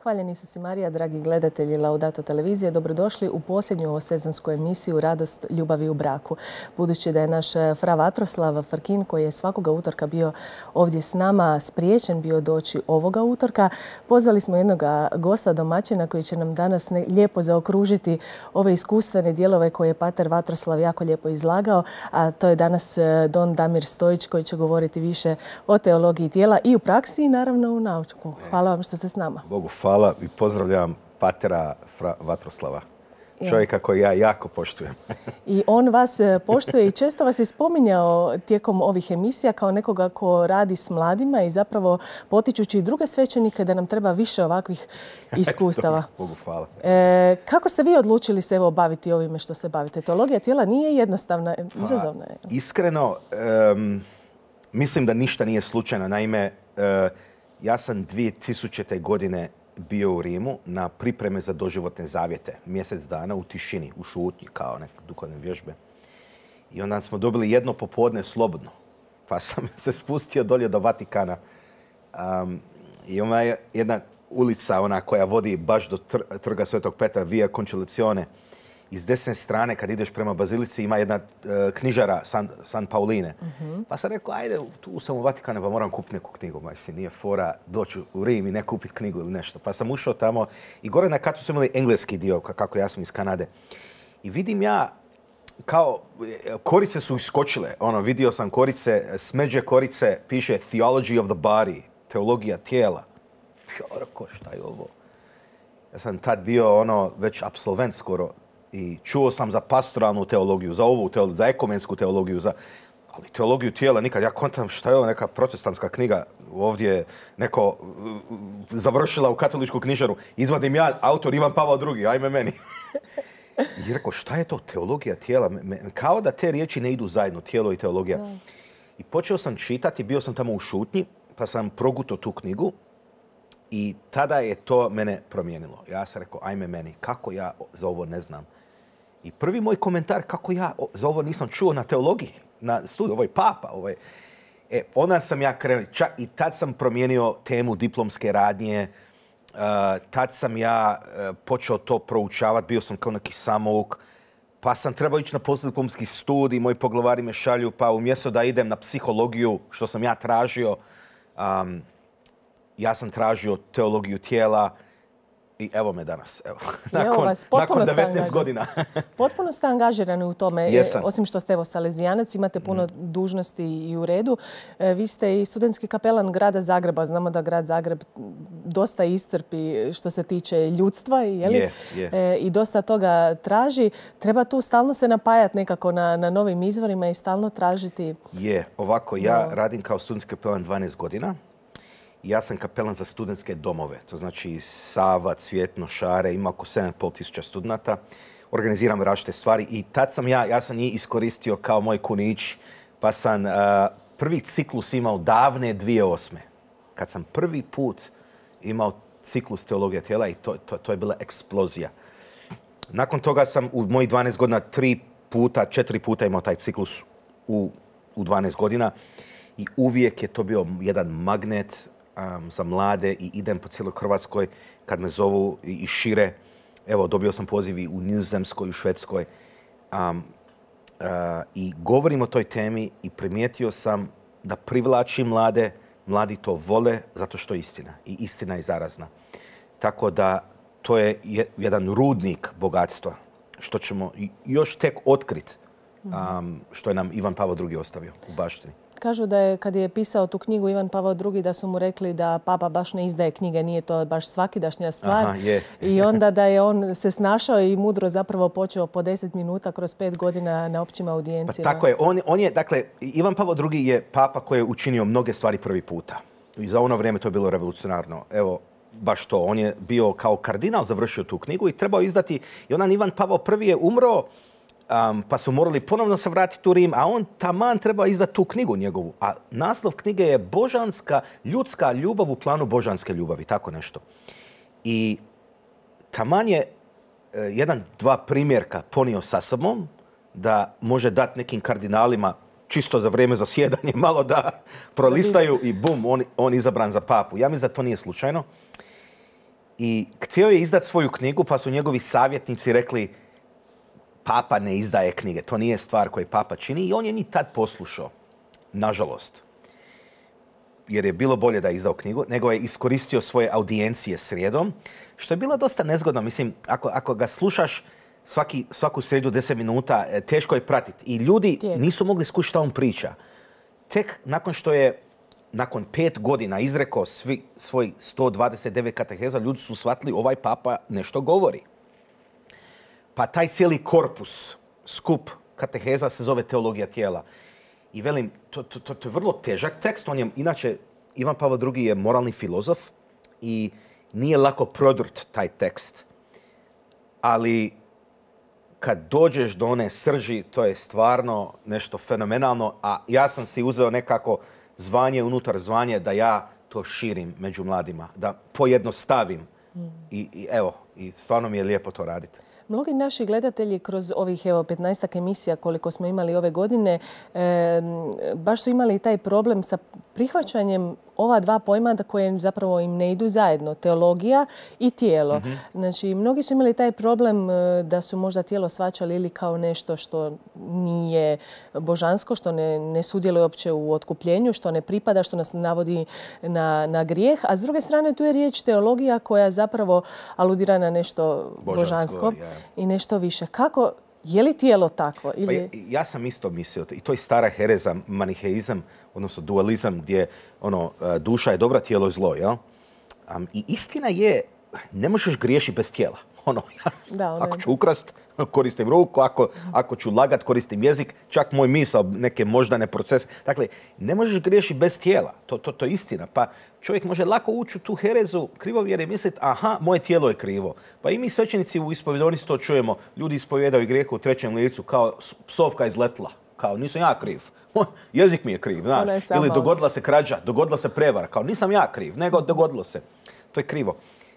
Hvaljeni su si Marija, dragi gledatelji Laudato televizije. Dobrodošli u posljednju ovosezonsku emisiju Radost ljubavi u braku. Budući da je naš fra Vatroslav Frkin, koji je svakoga utorka bio ovdje s nama, spriječen bio doći ovoga utorka, pozvali smo jednog gosta domaćina koji će nam danas lijepo zaokružiti ove iskustvene dijelove koje je pater Vatroslav jako lijepo izlagao, a to je danas don Damir Stojić koji će govoriti više o teologiji tijela i u praksi i naravno u nauku. Hvala vam što ste s nama. Bogu hvala i pozdravljam patera Vatroslava. Čovjeka koji ja jako poštujem. I on vas poštuje i često vas je spominjao tijekom ovih emisija kao nekoga ko radi s mladima i zapravo potičući i druge svećenike da nam treba više ovakvih iskustava. Bogu hvala. Kako ste vi odlučili se baviti ovime što se bavite? Teologija tijela nije jednostavna, izazovna je. Iskreno, mislim da ništa nije slučajno. Naime, ja sam 2000. godine bio u Rimu na pripreme za doživotne zavjete. Mjesec dana u tišini, u šutnji, kao neke duhovne vježbe. I onda smo dobili jedno popodne slobodno. Pa sam se spustio dolje do Vatikana. I ona je jedna ulica, ona koja vodi baš do trga Svetog Petra, Via Conciliazione. Iz desne strane, kad ideš prema Bazilici, ima jedna knjižara San Pauline. Pa sam rekao, ajde, tu sam u Vatikanu, pa moram kupiti neku knjigu. Nije fora doći u Rim i ne kupiti knjigu ili nešto. Pa sam ušao tamo i gore na katu su imali engleski dio, kako ja sam iz Kanade. I vidim ja, kao, korice su iskočile. Vidio sam korice, smeđe korice, piše Theology of the Body, teologija tijela. Ja rekao, šta je ovo? Ja sam tad bio već apsolvent skoro. I čuo sam za pastoralnu teologiju, za ovu teologiju, za ekumensku teologiju, ali teologiju tijela nikad. Ja kontam šta je ovo, neka protestantska knjiga ovdje neko završila u katoličku knjižaru. Izvadim ja, autor Ivan Pavao II, ajme meni. I rekao, šta je to teologija tijela? Kao da te riječi ne idu zajedno, tijelo i teologija. I počeo sam čitati, bio sam tamo u šutnji, pa sam progutao tu knjigu. I tada je to mene promijenilo. Ja sam rekao, ajme meni, kako ja za ovo ne znam. I prvi moj komentar, kako ja za ovo nisam čuo na teologiji, na studiju, ovo je papa. Onda sam ja krenuo, i tad sam promijenio temu diplomske radnje. Tad sam ja počeo to proučavati, bio sam kao neki samouk. Pa sam trebao ići na postdiplomski studij, moji poglavari me šalju, pa umjesto da idem na psihologiju, što sam ja tražio, ja sam tražio teologiju tijela i evo me danas. Nakon 19 godina. Potpuno ste angažirani u tome. Jesam. Osim što ste salezijanac, imate puno dužnosti i u redu. Vi ste i studentski kapelan grada Zagreba. Znamo da grad Zagreb dosta iscrpi što se tiče ljudstva i dosta toga traži. Treba tu stalno se napajati nekako na novim izvorima i stalno tražiti. Ovako, ja radim kao studentski kapelan 12 godina. Ja sam kapelan za studentske domove, to znači Sava, Cvjetno, Šare, ima oko 7.500 studenata. Organiziram različite stvari i tad sam ja sam njih iskoristio kao moj kunić, pa sam prvi ciklus imao davne 2008. Kad sam prvi put imao ciklus teologija tijela i to je bila eksplozija. Nakon toga sam u mojih 12 godina 4 puta imao taj ciklus u 12 godina i uvijek je to bio jedan magnet za mlade i idem po cijeloj Hrvatskoj kad me zovu i šire. Evo, dobio sam poziv i u Nizozemskoj, u Švedskoj. I govorim o toj temi i primijetio sam da privlači mlade. Mladi to vole zato što je istina. I istina je zarazna. Tako da to je jedan rudnik bogatstva što ćemo još tek otkriti što je nam Ivan Pavao II ostavio u baštini. Kažu da je, kad je pisao tu knjigu Ivan Pavao II, da su mu rekli da papa baš ne izdaje knjige, nije to baš svakidašnja stvar. I onda da je on se snašao i mudro zapravo počeo po 10 minuta kroz 5 godina na općim audijencijama. Pa tako je. On je, dakle, Ivan Pavao II je papa koji je učinio mnoge stvari prvi puta. I za ono vrijeme to je bilo revolucionarno. Evo, baš to. On je bio kao kardinal završio tu knjigu i trebao izdati. I onaj Ivan Pavao I je umro, pa su morali ponovno se vratiti u Rim, a on taman treba izdati tu knjigu njegovu. A naslov knjige je Božanska, ljudska ljubav u planu božanske ljubavi, tako nešto. I taman je dva primjerka ponio sa sobom da može dati nekim kardinalima čisto za vrijeme zasjedanja malo da prolistaju i bum, on izabran za papu. Ja mislim da to nije slučajno. I htio je izdati svoju knjigu, pa su njegovi savjetnici rekli papa ne izdaje knjige, to nije stvar koju papa čini i on je ni tad poslušao, nažalost. Jer je bilo bolje da je izdao knjigu, nego je iskoristio svoje audijencije srijedom, što je bilo dosta nezgodno. Mislim, ako ga slušaš svaku srijedu 10 minuta, teško je pratiti. I ljudi nisu mogli skušati šta on priča. Tek nakon što je nakon 5 godina izrekao svoj 129 kateheza, ljudi su shvatili ovaj papa nešto govori. Pa taj cijeli korpus, skup kateheza se zove teologija tijela. I velim, to je vrlo težak tekst. On je, inače, Ivan Pavao II je moralni filozof i nije lako prodrt taj tekst. Ali kad dođeš do one srži, to je stvarno nešto fenomenalno. A ja sam si uzeo nekako zvanje unutar zvanje da ja to širim među mladima, da pojednostavim. I stvarno mi je lijepo to raditi. Mnogi naši gledatelji kroz ovih 15 emisija koliko smo imali ove godine baš su imali taj problem sa prihvaćanjem ova dva pojma koje zapravo im ne idu zajedno, teologija i tijelo. Znači, mnogi su imali taj problem da su možda tijelo shvaćali ili kao nešto što nije božansko, što ne sudjeluje uopće u otkupljenju, što ne pripada, što nas navodi na grijeh. A s druge strane, tu je riječ teologija koja zapravo aludira na nešto božansko i nešto više. Kako? Je li tijelo takvo? Ili... Pa ja sam isto mislio, i to je stara hereza, maniheizam, odnosno dualizam, gdje duša je dobra, tijelo je zlo. Jel? I istina je, ne možeš griješiti bez tijela. Ako ću ukrast, koristim ruku, ako ću lagat, koristim jezik, čak moj misao, neke moždane procese. Dakle, ne možeš griješiti bez tijela. To je istina. Pa čovjek može lako ući u tu herezu krivovjere i misliti, aha, moje tijelo je krivo. Pa i mi svećenici u ispovjedonici to čujemo. Ljudi ispovjedaju grijehe u trećem licu kao psovka izletla. Kao nisam ja kriv. Jezik mi je kriv. Znaš. Ili dogodila se krađa, dogodila se prevara. Kao nisam ja kriv, nego dogodilo se. To je krivo.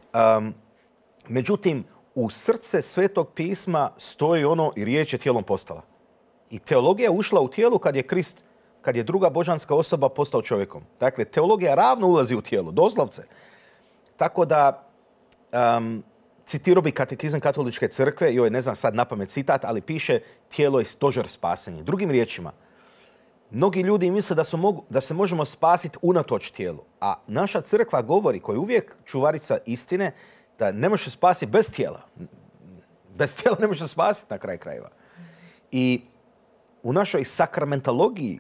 Međutim, u srce Svetog pisma stoji i riječ je tijelom postala. I teologija je ušla u tijelu kad je druga božanska osoba postao čovjekom. Dakle, teologija ravno ulazi u tijelo, doslovce. Tako da, citirao bi katekizam Katoličke crkve, joj ne znam sad napamet citat, ali piše tijelo je stožer spasenja. Drugim riječima, mnogi ljudi misle da se možemo spasiti unatoč tijelu. A naša crkva govori, koja je uvijek čuvarica istine, da ne možeš spasiti bez tijela. Bez tijela ne možeš spasiti na kraj krajeva. I u našoj sakramentalogiji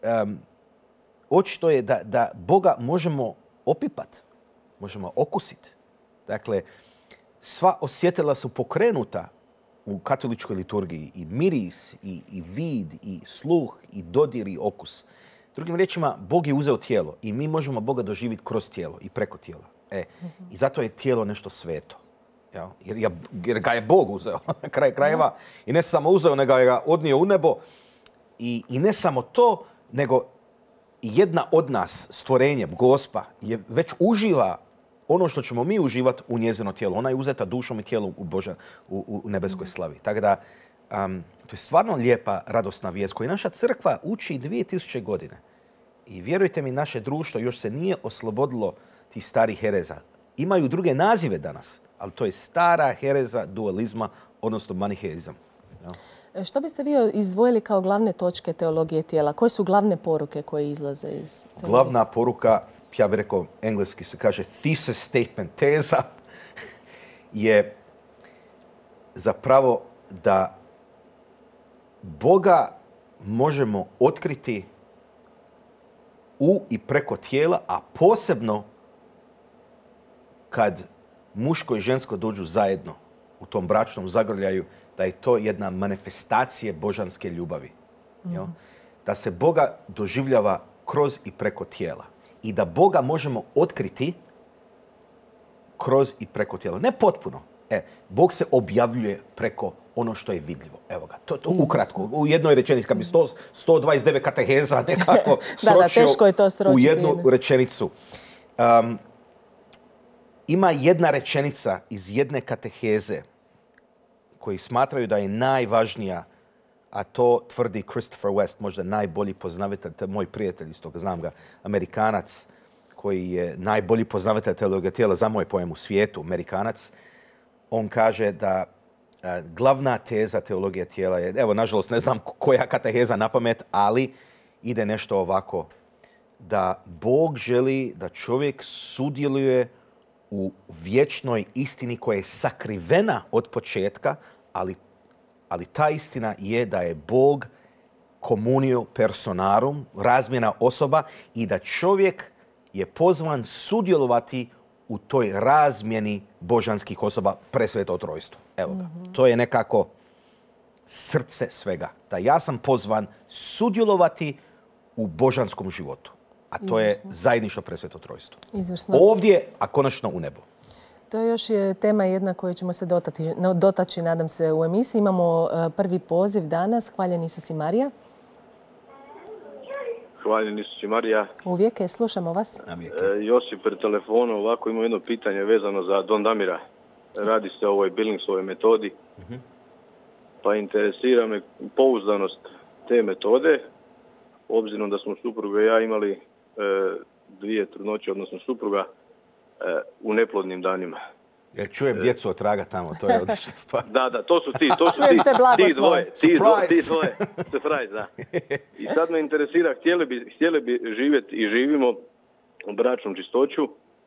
očito je da Boga možemo opipati, možemo okusiti. Dakle, sva osjetila su pokrenuta u katoličkoj liturgiji. I miris, i vid, i sluh, i dodir, i okus. Drugim riječima, Bog je uzeo tijelo i mi možemo Boga doživjeti kroz tijelo i preko tijela. I zato je tijelo nešto sveto. Jer ga je Bog uzeo na kraj krajeva. I ne samo uzeo, nego ga odnio u nebo. I ne samo to, nego jedna od nas, stvorenje, Gospa, je već uživa ono što ćemo mi uživati u njezino tijelo. Ona je uzeta dušom i tijelom u nebeskoj slavi. Tako da, to je stvarno lijepa, radosna vijest koju naša crkva uči 2000 godine. I vjerujte mi, naše društvo još se nije oslobodilo tih starih hereza. Imaju druge nazive danas, ali to je stara hereza dualizma, odnosno maniheizam. Što biste vi izdvojili kao glavne točke teologije tijela? Koje su glavne poruke koje izlaze iz teologije? Glavna poruka, ja bih rekao, engleski se kaže thesis statement, teza, je zapravo da Boga možemo otkriti u i preko tijela, a posebno kad muško i žensko dođu zajedno u tom bračnom zagrljaju, da je to jedna manifestacija božanske ljubavi. Da se Boga doživljava kroz i preko tijela. I da Boga možemo otkriti kroz i preko tijela. Ne potpuno. Bog se objavljuje preko ono što je vidljivo. Evo ga, to ukratko. U jednoj rečenici, kad bi 129 kateheza nekako sročio u jednu rečenicu. Ima jedna rečenica iz jedne kateheze koji smatraju da je najvažnija, a to tvrdi Christopher West, možda najbolji poznavatelj, moj prijatelj iz toga, znam ga, Amerikanac, koji je najbolji poznavatelj teologije tijela za moj pojam u svijetu, Amerikanac, on kaže da glavna teza teologije tijela je, evo, nažalost, ne znam koja kateheza na pamet, ali ide nešto ovako, da Bog želi da čovjek sudjeluje u vječnoj istini koja je sakrivena od početka, ali ta istina je da je Bog communio personarum, razmjena osoba, i da čovjek je pozvan sudjelovati u toj razmjeni božanskih osoba, presveto trojstvo. Evo ga. To je nekako srce svega. Da ja sam pozvan sudjelovati u božanskom životu. A to je zajedništvo presveto trojstvo. Ovdje, a konačno u nebu. To je još tema jedna koju ćemo se dotaći, nadam se, u emisiji. Imamo prvi poziv danas. Hvaljen Isus i Marija. Hvaljen Isus i Marija. Uvijek, slušamo vas. Josip pred telefonom, ovako ima jedno pitanje vezano za Don Damira. Radi se o ovoj Billingsovoj metodi. Pa interesira me pouzdanost te metode, obzirom da smo supruga i ja imali 2 trudnoće, odnosno supruga, u neplodnim danima. Ja čujem djecu od traga tamo, to je odlična stvar. Da, to su ti dvoje. Surprise, da. I sad me interesira, htjeli bi živjeti i živimo u bračnom čistoću,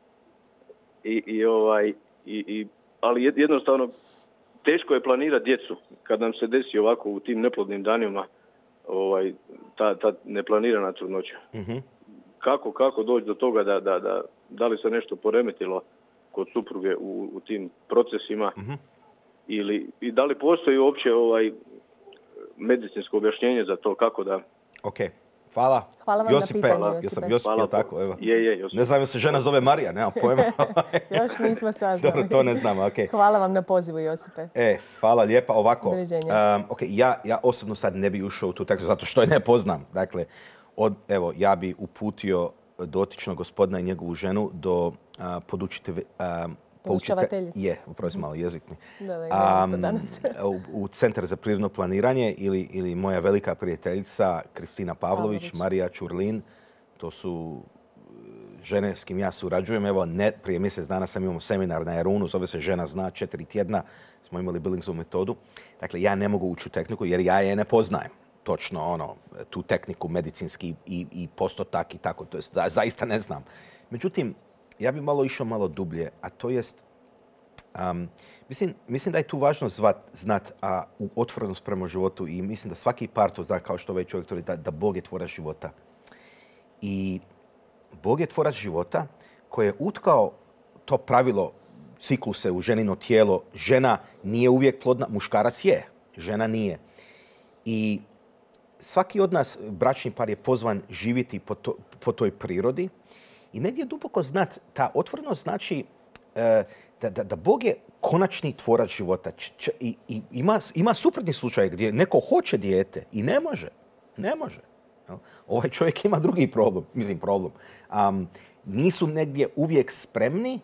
ali jednostavno teško je planirati djecu kad nam se desi ovako u tim neplodnim danima ta neplanirana trudnoća. Kako doći do toga da li se nešto poremetilo kod supruge u tim procesima, i da li postoji uopće medicinsko objašnjenje za to kako da... Ok, hvala. Hvala vam Josipe. na pitanju, Josipe. Jesam Josip, je tako? Evo. Je, Josip. Ne znam da se žena zove Marija, nemam pojma. Još nismo saznali. Dobro, to ne znam, ok. Hvala vam na pozivu, Josipe. Hvala lijepa. Ovako, doviđenja. Ja osobno sad ne bi ušao u tu tekstu, zato što je ne poznam. Dakle, ja bi uputio dotičnog gospodina i njegovu ženu do poučavateljice. Upravo malo jezik mi. Danas. U Centar za prirodno planiranje ili moja velika prijateljica Kristina Pavlović, Marija Čurlin. To su žene s kim ja surađujem. Evo, prije mjesec dana sam imao seminar na Jarunu, zove se Žena zna, 4 tjedna smo imali Billingsovu metodu. Dakle, ja ne mogu ući u tehniku jer ja je ne poznajem. Točno tu tehniku medicinski i postotak i tako, to jest zaista ne znam. Međutim, ja bi išao malo dublje, a to jest, mislim da je tu važno znat u otvorenost prema životu, i mislim da svaki par to zna, kao što ovaj čovjek tvrdi, da Bog je tvorac života. I Bog je tvorac života koji je utkao to pravilo cikluse u ženino tijelo. Žena nije uvijek plodna, muškarac je, žena nije. I svaki od nas, bračni par, je pozvan živjeti po toj prirodi. I negdje duboko znat, ta otvorenost znači da Bog je konačni tvorac života. I ima suprotni slučaj gdje neko hoće dijete i ne može. Ne može. Ovaj čovjek ima drugi problem. Nisu negdje uvijek spremni,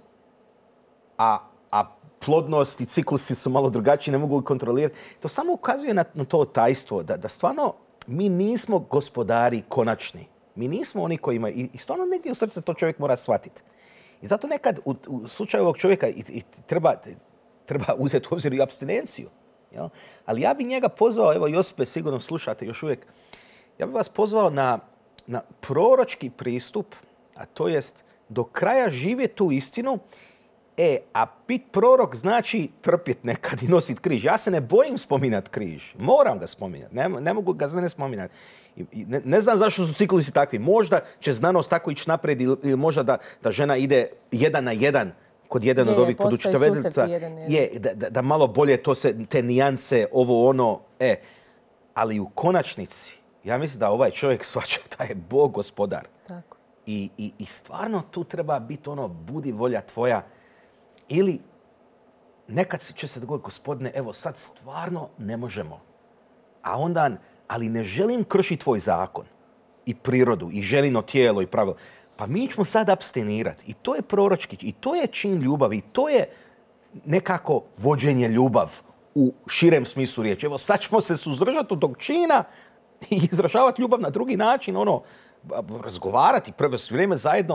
a plodnost i ciklusi su malo drugačiji, ne mogu kontrolirati. To samo ukazuje na to tajstvo, da stvarno mi nismo gospodari konačni. Mi nismo oni koji imaju, i stvarno negdje u srce to čovjek mora shvatiti. I zato nekad u slučaju ovog čovjeka treba uzeti u obzir i apstinenciju. Jel? Ali ja bi njega pozvao, evo Josipe, sigurno slušate još uvijek, ja bih vas pozvao na proročki pristup, a to jest do kraja živjeti tu istinu. A bit prorok znači trpjeti nekad i nositi križ. Ja se ne bojim spominati križ. Moram ga spominjati. Ne mogu ga ne spominjati. Ne znam zašto su ciklusi takvi. Možda će znanost tako ići naprijed, ili možda da žena ide 1 na 1 kod jedan od ovih podučiteljica. Da malo bolje te nijanse, ovo ono. Ali u konačnici, ja mislim da ovaj čovjek shvaća da je Bog gospodar. Tako. I stvarno tu treba biti budi volja tvoja. Ili nekad će se dogoditi, Gospodine, evo sad stvarno ne možemo. A onda, ali ne želim kršiti tvoj zakon i prirodu i ženino tijelo i pravilo. Pa mi ćemo sad abstinirati. I to je proročki, i to je čin ljubavi, i to je nekako vođenje ljubav u širem smislu riječi. Evo sad ćemo se suzdržati od tog čina i izražavati ljubav na drugi način, razgovarati, provesti vrijeme zajedno.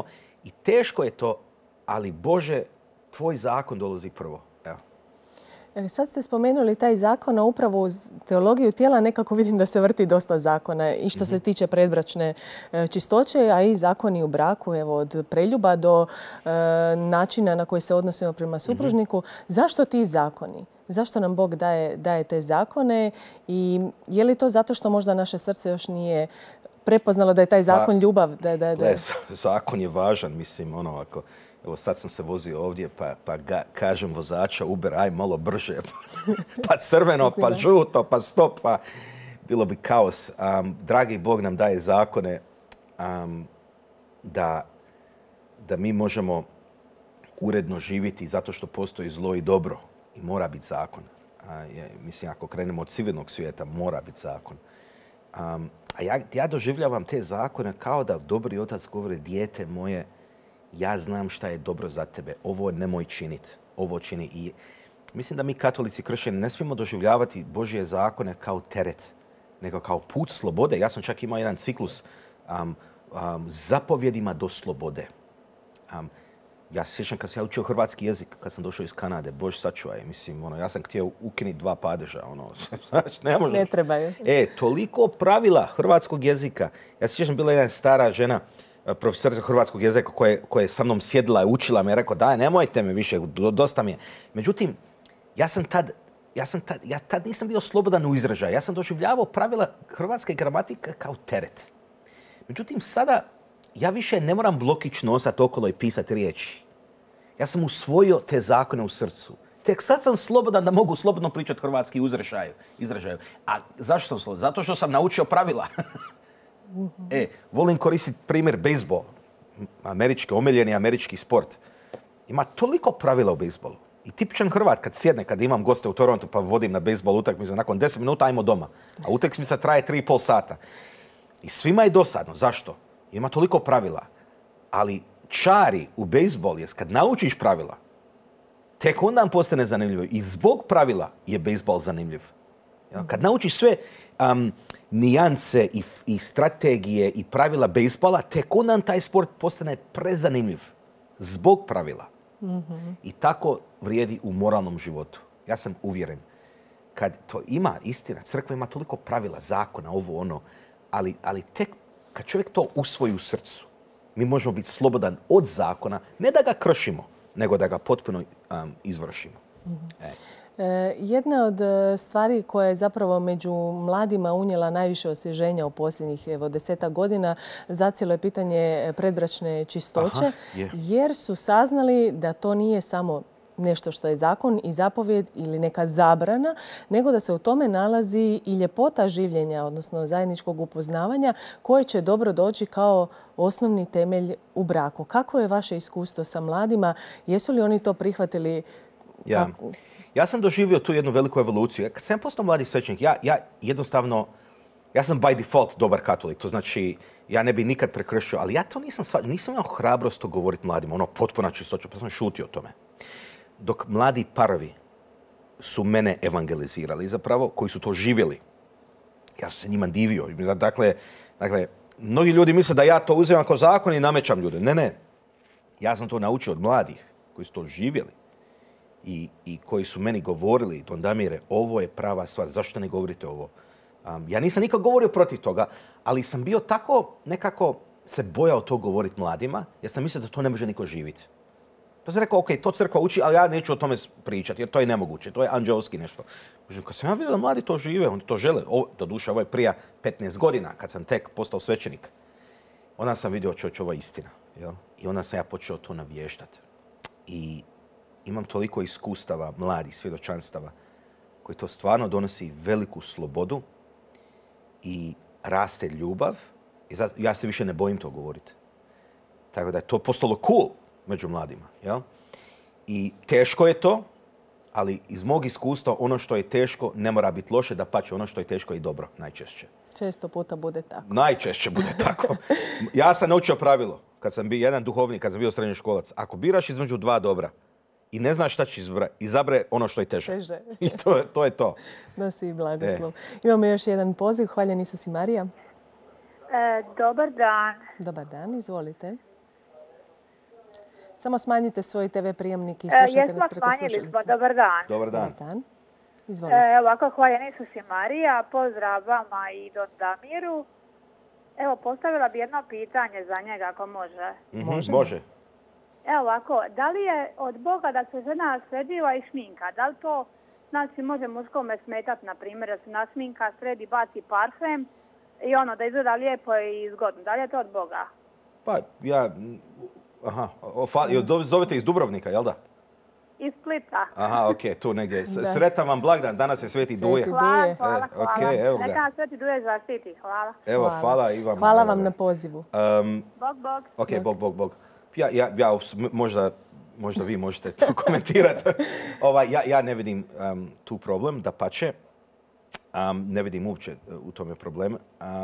I teško je to, ali Bože, tvoj zakon dolazi prvo. Evo. Sad ste spomenuli taj zakon, a upravo uz teologiju tijela nekako vidim da se vrti dosta zakona i što se tiče predbračne čistoće, a i zakoni u braku, evo, od preljuba do načina na koji se odnosimo prema supružniku. Zašto ti zakoni? Zašto nam Bog daje te zakone i je li to zato što možda naše srce još nije prepoznalo da je taj zakon ljubav? Zakon je važan, mislim, ako... Evo sad sam se vozio ovdje pa kažem vozača Uber, aj malo brže, pa crveno, pa žuto, pa stop, pa bilo bi kaos. Dragi Bog nam daje zakone da mi možemo uredno živjeti zato što postoji zlo i dobro i mora biti zakon. Mislim, ako krenemo od civilnog svijeta, mora biti zakon. A ja doživljavam te zakone kao da dobri otac govori, dijete moje, ja znam šta je dobro za tebe, ovo nemoj činiti, ovo čini. I mislim da mi katolici kršćani ne smijemo doživljavati Božje zakone kao teret, nego kao put slobode. Ja sam čak imao jedan ciklus zapovjedima do slobode. Ja se sjećam kad sam ja učio hrvatski jezik, kad sam došao iz Kanade, Bože sačuvaj, mislim, ja sam htio ukinuti 2 padeža, ne možeš. Ne trebaju. Toliko pravila hrvatskog jezika. Ja se sjećam, bila jedna stara žena, profesorica hrvatskog jezika koja je sa mnom sjedila i učila me, rekao, daj, nemojte me više, dosta mi je. Međutim, ja tad nisam bio slobodan u izražaju. Ja sam doživljavao pravila hrvatske gramatike kao teret. Međutim, sada ja više ne moram blokić nosati okolo i pisati riječi. Ja sam usvojio te zakone u srcu. Tek sad sam slobodan da mogu slobodno pričati hrvatski izražaju. A zašto sam slobodan? Zato što sam naučio pravila. Volim koristiti primjer bejsbol. Omiljeni američki sport. Ima toliko pravila u bejsbolu. I tipičan Hrvat kad sjedne, kad imam goste u Torontu pa vodim na bejsbol utakmicu, nakon 10 minuta ajmo doma. A utakmica traje 3,5 sata. I svima je dosadno. Zašto? Ima toliko pravila. Ali čari u bejsbol je kad naučiš pravila, tek onda nam postane zanimljivo. I zbog pravila je bejsbol zanimljiv. Kad naučiš sve nijanse i strategije i pravila bejsbola, tek onda taj sport postane prezanimljiv. Zbog pravila. I tako vrijedi u moralnom životu. Ja sam uvjeren. Kad to ima istina, crkva ima toliko pravila, zakona, ovo, ono, ali tek kad čovjek to usvoji u srcu, mi možemo biti slobodan od zakona, ne da ga kršimo, nego da ga potpuno izvršimo. Jedna od stvari koja je zapravo među mladima unijela najviše osvježenja u posljednjih 10 godina zacijelo je pitanje predbračne čistoće, jer su saznali da to nije samo nešto što je zakon i zapovjed ili neka zabrana, nego da se u tome nalazi i ljepota življenja, odnosno zajedničkog upoznavanja, koje će dobro doći kao osnovni temelj u braku. Kako je vaše iskustvo sa mladima? Jesu li oni to prihvatili? Ja sam doživio tu jednu veliku evoluciju. Kad sam postao mladi svećenik, ja sam by default dobar katolik. To znači, ja ne bi nikad prekršio, ali ja to nisam imao hrabrost to govoriti mladima, potpuna čistoća, pa sam šutio o tome. Dok mladi parovi su mene evangelizirali zapravo, koji su to živjeli. Ja sam se njima divio. Dakle, mnogi ljudi misle da ja to uzimam kao zakon i namećam ljude. Ne. Ja sam to naučio od mladih koji su to živjeli i koji su meni govorili, Don Damire, ovo je prava stvar, zašto ne govorite ovo? Ja nisam nikad govorio protiv toga, ali sam bio tako nekako se bojao to govoriti mladima, jer sam mislio da to ne može niko živjeti. Pa sam rekao, ok, to crkva uči, ali ja neću o tome pričati, jer to je nemoguće, to je anđelski nešto. Kad sam ja vidio da mladi to žive, oni to žele, doduše ovo je prije 15 godina, kad sam tek postao svećenik, onda sam vidio ovo je istina. Jel? I onda sam ja počeo to navještati. I imam toliko iskustava, mladih svjedočanstava, koji to stvarno donosi veliku slobodu i raste ljubav. I zato ja se više ne bojim to govoriti. Tako da je to postalo cool među mladima. Jel? I teško je to, ali iz mog iskustva ono što je teško ne mora biti loše, dapače ono što je teško i dobro, najčešće. Često puta bude tako. Najčešće bude tako. Ja sam naučio pravilo, kad sam bio jedan duhovnik, kad sam bio srednjoškolac. Ako biraš između 2 dobra i ne znaš šta ćeš izabere ono što je teže. I to je to. Nosi blagoslov. Imamo još jedan poziv. Hvaljen Isus i Marija. Dobar dan. Dobar dan, izvolite. Samo smanjite svoj TV prijemnik i slušajte nas preko slušalice. Jesmo, smanjili smo. Dobar dan. Dobar dan. Dobar dan. Izvolite. Ovako, hvala Isus i Marija. Pozdrav vama i don Damiru. Evo, postavila bi jedno pitanje za njega, ako može. Može. Evo ovako, da li je od Boga da se žena sređiva i šminka? Da li to znači može muškome smetati, na primjer, da se nasminka, sredi, baci parfem i da izgleda lijepo i zgodno? Da li je to od Boga? Pa ja... Zovete iz Dubrovnika, jel da? Iz Splita. Aha, okej, tu negdje. Sretan vam blagdan, danas je Sveti Duje. Hvala. Evo ga. Neka Sveti Duje zaštiti, hvala. Evo, hvala i vama. Hvala vam na pozivu. Bog. Ok, Bog. Ja možda vi možete to komentirati. Ja ne vidim tu problem, dapače. Ne vidim uopće u tome problem.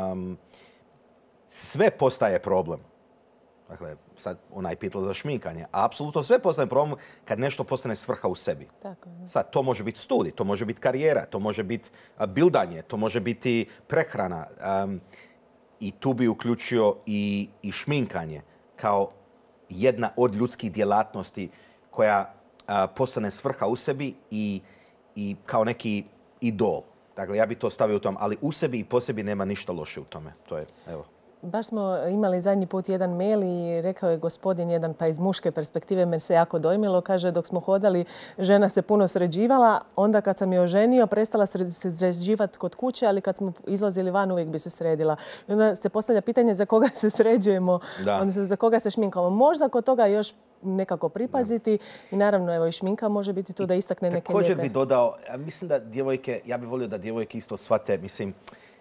Sve postaje problem. Dakle, sad ona je pitala za šminkanje. Apsolutno sve postaje problem kad nešto postane svrha u sebi. Tako je. Sad, to može biti studij, to može biti karijera, to može biti bildanje, to može biti prehrana. I tu bi uključio i šminkanje kao jedna od ljudskih djelatnosti koja postane svrha u sebi i kao neki idol. Dakle, ja bi to stavio u tom, ali u sebi i po sebi nema ništa loše u tome. To je, evo. Baš smo imali zadnji put jedan mail i rekao je gospodin jedan, pa iz muške perspektive me se jako dojmilo. Kaže, dok smo hodali, žena se puno sređivala. Onda kad sam je oženio, prestala se sređivati kod kuće, ali kad smo izlazili van, uvijek bi se sredila. I onda se postavlja pitanje za koga se sređujemo, za koga se šminkamo. Možda kod toga još nekako pripaziti. I naravno, evo i šminka može biti tu da istakne neke lijepe. Također bi dodao, mislim da djevojke, ja bih volio da djevojke isto shvate, mislim,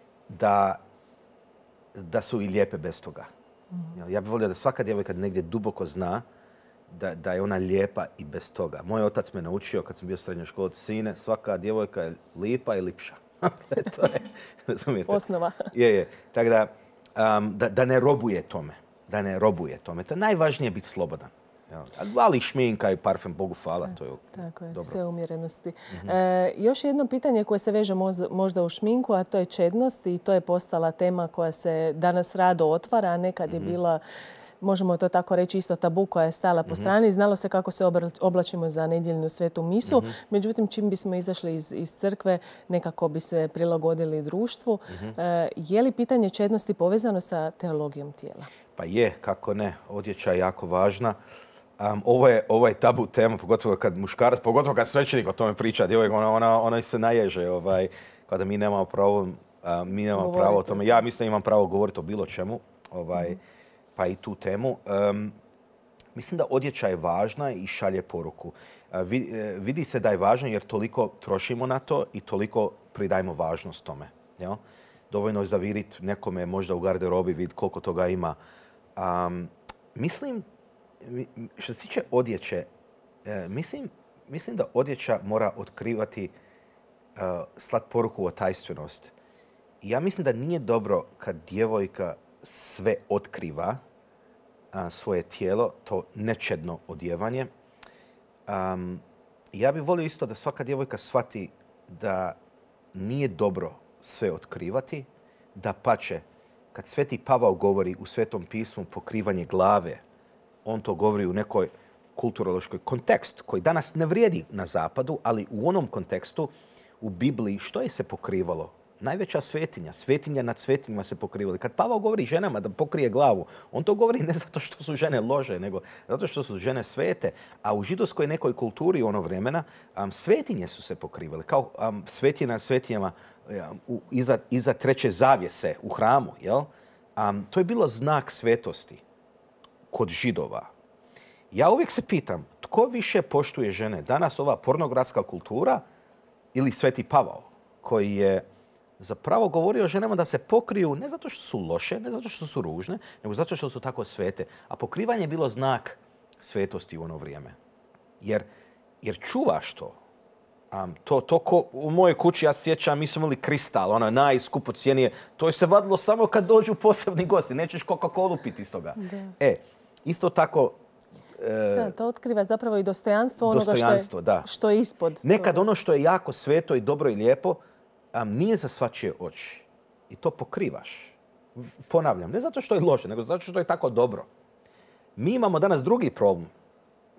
da su i lijepe bez toga. Ja bih volio da svaka djevojka negdje duboko zna da je ona lijepa i bez toga. Moj otac me naučio kad sam bio u srednjoj školi, sine, svaka djevojka je lijepa i lipša. To je, razumijete? Osnova. Je. Tako da ne robuje tome. To je najvažnije biti slobodan. Ali šminka i parfem, Bogu hvala, to je tako je, dobro. sve umjerenosti. Još jedno pitanje koje se veže možda u šminku, a to je čednost i to je postala tema koja se danas rado otvara, a nekad je bila, možemo to tako reći, isto tabu koja je stala po strani. Znalo se kako se oblačimo za nedjeljnu svetu misu. Međutim, čim bismo izašli iz crkve, nekako bi se prilagodili društvu. Je li pitanje čednosti povezano sa teologijom tijela? Pa je, kako ne. Odjeća je jako važna. Ovo je tabu tema, pogotovo kad muškarac, pogotovo kad svećenik o tome priča. Djevojka, ona se naježe kada mi nemamo pravo o tome. Ja mislim da imam pravo govoriti o bilo čemu, pa i tu temu. Mislim da odjeća je važna i šalje poruku. Vidi se da je važno jer toliko trošimo na to i toliko pridajemo važnost tome. Jel? Dovoljno je zaviriti nekome možda u garderobi, vidjeti koliko toga ima. Mislim, što se tiče odjeće, mislim da odjeća mora otkrivati, slat poruku o tajstvenost. I ja mislim da nije dobro kad djevojka sve otkriva, svoje tijelo, to nečedno odjevanje. Ja bih volio isto da svaka djevojka shvati da nije dobro sve otkrivati, dapače, kad Sveti Pavao govori u Svetom pismu pokrivanje glave, on to govori u nekoj kulturološkoj kontekst koji danas ne vrijedi na zapadu, ali u onom kontekstu u Bibliji što je se pokrivalo? Najveća svetinja nad svetinjama se pokrivali. Kad Pavao govori ženama da pokrije glavu, on to govori ne zato što su žene lože, nego zato što su žene svete. A u židovskoj nekoj kulturi ono vremena svetinje su se pokrivale. Kao svetinja nad svetinjama iza treće zavjese u hramu. Jel? To je bilo znak svetosti kod Židova. Ja uvijek se pitam, tko više poštuje žene? Danas ova pornografska kultura ili Sveti Pavao koji je zapravo govorio ženama da se pokriju ne zato što su loše, ne zato što su ružne, nego zato što su tako svete. A pokrivanje je bilo znak svetosti u ono vrijeme. Jer čuvaš to. To ko u mojoj kući, ja se sjećam, mi smo imali kristal, ono najskupocijenije. To je se vadilo samo kad dođu posebni gosti. Nećeš Coca-Colu piti iz toga. Isto tako... to otkriva zapravo i dostojanstvo onoga što je ispod. Nekad ono što je jako sveto i dobro i lijepo nije za svačije oči. I to pokrivaš. Ponavljam, ne zato što je loše, nego zato što je tako dobro. Mi imamo danas drugi problem.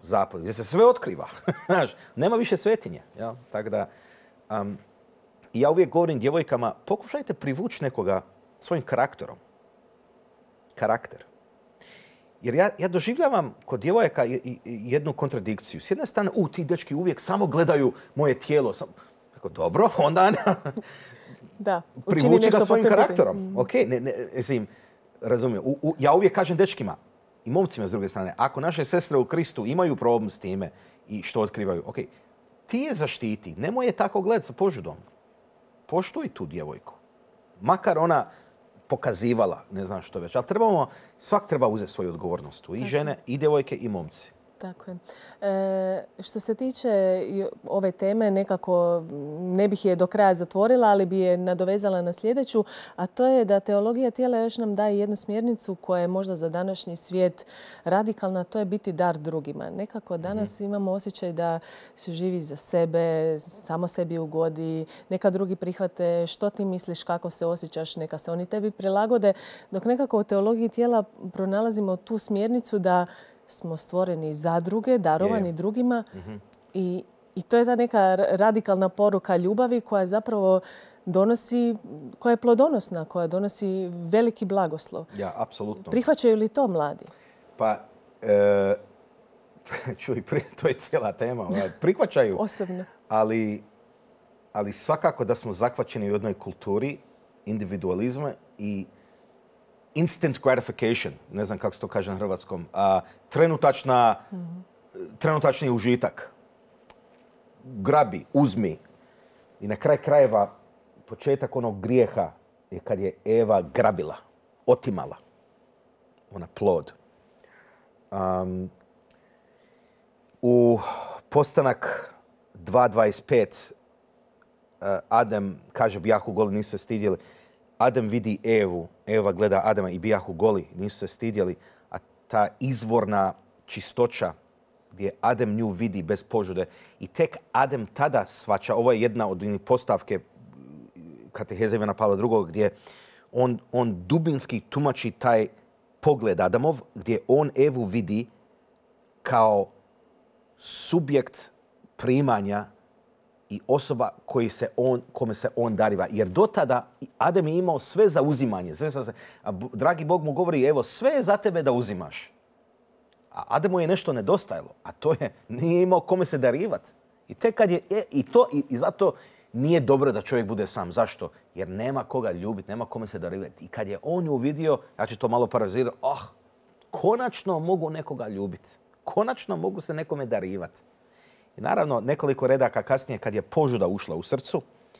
zapadu, gdje se sve otkriva. Nema više svetinje. Ja? Tako da, ja uvijek govorim djevojkama, pokušajte privući nekoga svojim karakterom. Karakter. Jer ja doživljavam kod djevojaka jednu kontradikciju. S jedne strane, ti dečki uvijek samo gledaju moje tijelo. Tako, dobro, onda privuči ga svojim karakterom. Ok, razumijem. Ja uvijek kažem dečkima i momcima s druge strane, ako naše sestre u Kristu imaju problem s time i što otkrivaju, ok, ti je zaštiti. Nemoj je tako gledati sa požudom. Poštuj tu djevojku. Makar ona pokazivala, ne znam što već. Ali svak treba uzeti svoju odgovornost. I žene, i djevojke, i momci. Tako je. Što se tiče ove teme, nekako ne bih je do kraja zatvorila, ali bi je nadovezala na sljedeću, a to je da teologija tijela još nam daje jednu smjernicu koja je možda za današnji svijet radikalna, to je biti dar drugima. Nekako danas imamo osjećaj da se živi za sebe, samo sebi ugodi, neka drugi prihvate što ti misliš, kako se osjećaš, neka se oni tebi prilagode, dok nekako u teologiji tijela pronalazimo tu smjernicu da smo stvoreni za druge, darovani drugima i to je ta neka radikalna poruka ljubavi koja zapravo donosi, koja je plodonosna, koja donosi veliki blagoslov. Ja, apsolutno. Prihvaćaju li to mladi? Pa, čuj, to je cijela tema. Prihvaćaju. Osobno. Ali svakako da smo zahvaćeni u jednoj kulturi individualizma i instant gratification, ne znam kako se to kaže na hrvatskom, trenutačni užitak. Grabi, uzmi. I na kraj krajeva početak onog grijeha je kad je Eva grabila, otimala. Ona plod. U Postanak 2.25 Adam kaže bijahu goli, nisu se stidjeli. Adam vidi Evu, Eva gleda Adama i bijahu goli, nisu se stidjeli. A ta izvorna čistoća gdje Adam nju vidi bez požude i tek Adam tada shvaća, ovo je jedna od postavke kateheze Ivana Pavla II. Gdje on dubinski tumači taj pogled Adamov, gdje on Evu vidi kao subjekt primanja i osoba kome se on dariva. Jer do tada Adam je imao sve za uzimanje. A dragi Bog mu govori, evo, sve je za tebe da uzimaš. A Adamu je nešto nedostajalo, a to je nije imao kome se darivati. I tek kad je i zato nije dobro da čovjek bude sam. Zašto? Jer nema koga ljubiti, nema kome se darivati. I kad je on ju vidio, ja ću to malo parafrazirati, konačno mogu nekoga ljubiti. Konačno mogu se nekome darivati. I naravno, nekoliko redaka kasnije, kad je požuda ušla u srcu,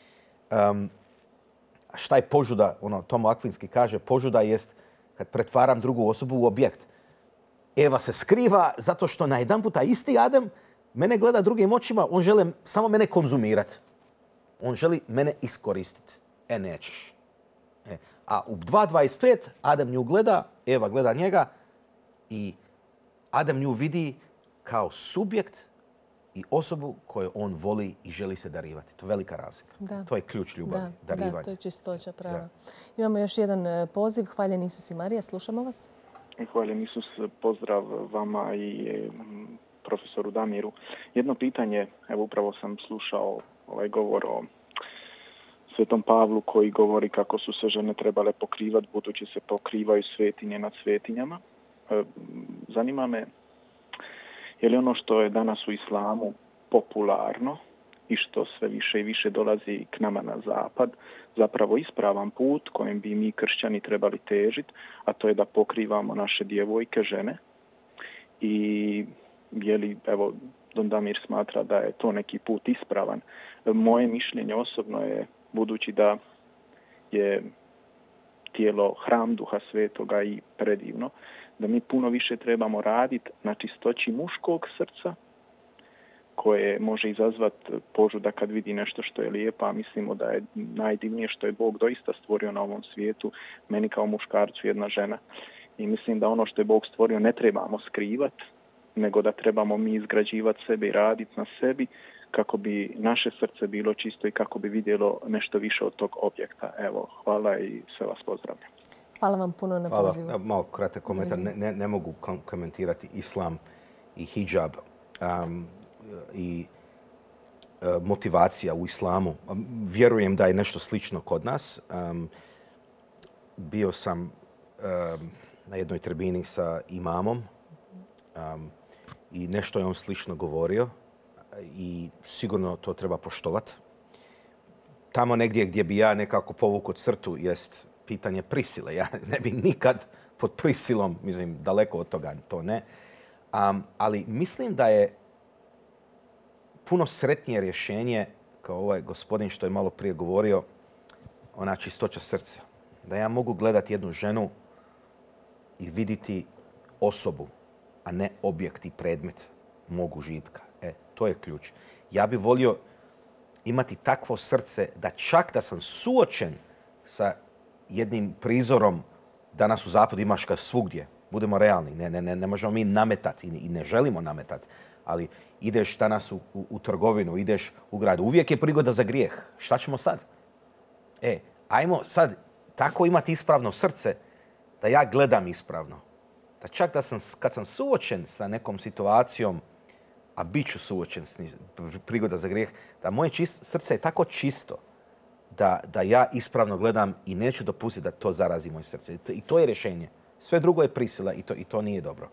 šta je požuda? Tomo Akvinski kaže, požuda jest kad pretvaram drugu osobu u objekt. Eva se skriva zato što na jedan puta isti Adam mene gleda drugim očima, on želi samo mene konzumirati. On želi mene iskoristiti. Nećeš. A u 2.25 Adam nju gleda, Eva gleda njega i Adam nju vidi kao subjekt i osobu koju on voli i želi se darivati. To je velika razlika. Da. To je ključ ljubavi, darivanje. Da, to je čistoća prava. Da. Imamo još jedan poziv. Hvaljen Isus i Marija. Slušamo vas. Hvaljen Isus. Pozdrav vama i profesoru Damiru. Jedno pitanje, evo upravo sam slušao ovaj govor o Svetom Pavlu koji govori kako su se žene trebale pokrivati budući se pokrivaju svetinje nad svetinjama. Zanima me, je li ono što je danas u islamu popularno i što sve više i više dolazi k nama na zapad, zapravo ispravan put kojim bi mi kršćani trebali težiti, a to je da pokrivamo naše djevojke, žene. I je li, evo, Don Damir smatra da je to neki put ispravan. Moje mišljenje osobno je, budući da je tijelo hram Duha Svetoga i predivno, da mi puno više trebamo raditi na čistoći muškog srca, koje može izazvati požuda kad vidi nešto što je lijepo, a mislimo da je najdivnije što je Bog doista stvorio na ovom svijetu, meni kao muškarcu jedna žena. I mislim da ono što je Bog stvorio ne trebamo skrivati, nego da trebamo mi izgrađivati sebe i raditi na sebi kako bi naše srce bilo čisto i kako bi vidjelo nešto više od tog objekta. Evo, hvala i sve vas pozdravljam. Hvala vam puno na pozivu. Malo kratak komentar. Ne mogu komentirati islam i hijab. i motivacija u islamu. Vjerujem da je nešto slično kod nas. Bio sam na jednoj tribini sa imamom i nešto je on slično govorio i sigurno to treba poštovati. Tamo negdje gdje bi ja nekako povukao crtu jest pitanje prisile. Ja ne bi nikad pod prisilom, mislim, daleko od toga, to ne. Ali mislim da je puno sretnije rješenje, kao ovaj gospodin što je malo prije govorio, ona čistoća srca. Da ja mogu gledati jednu ženu i vidjeti osobu, a ne objekt i predmet mog užitka. To je ključ. Ja bih volio imati takvo srce da čak da sam suočen sa jednim prizorom, danas u zapadu imaš ga svugdje. Budemo realni, ne možemo mi nametati i ne želimo nametati. Ali ideš danas u trgovinu, ideš u grad. Uvijek je prigoda za grijeh. Šta ćemo sad? Ajmo sad tako imati ispravno srce da ja gledam ispravno. Da čak kad sam suočen sa nekom situacijom, a bit ću suočen s prigoda za grijeh, da moje srce je tako čisto da ja ispravno gledam i neću dopustiti da to zarazi moje srce. I to je rješenje. Sve drugo je prisila i to nije dobro.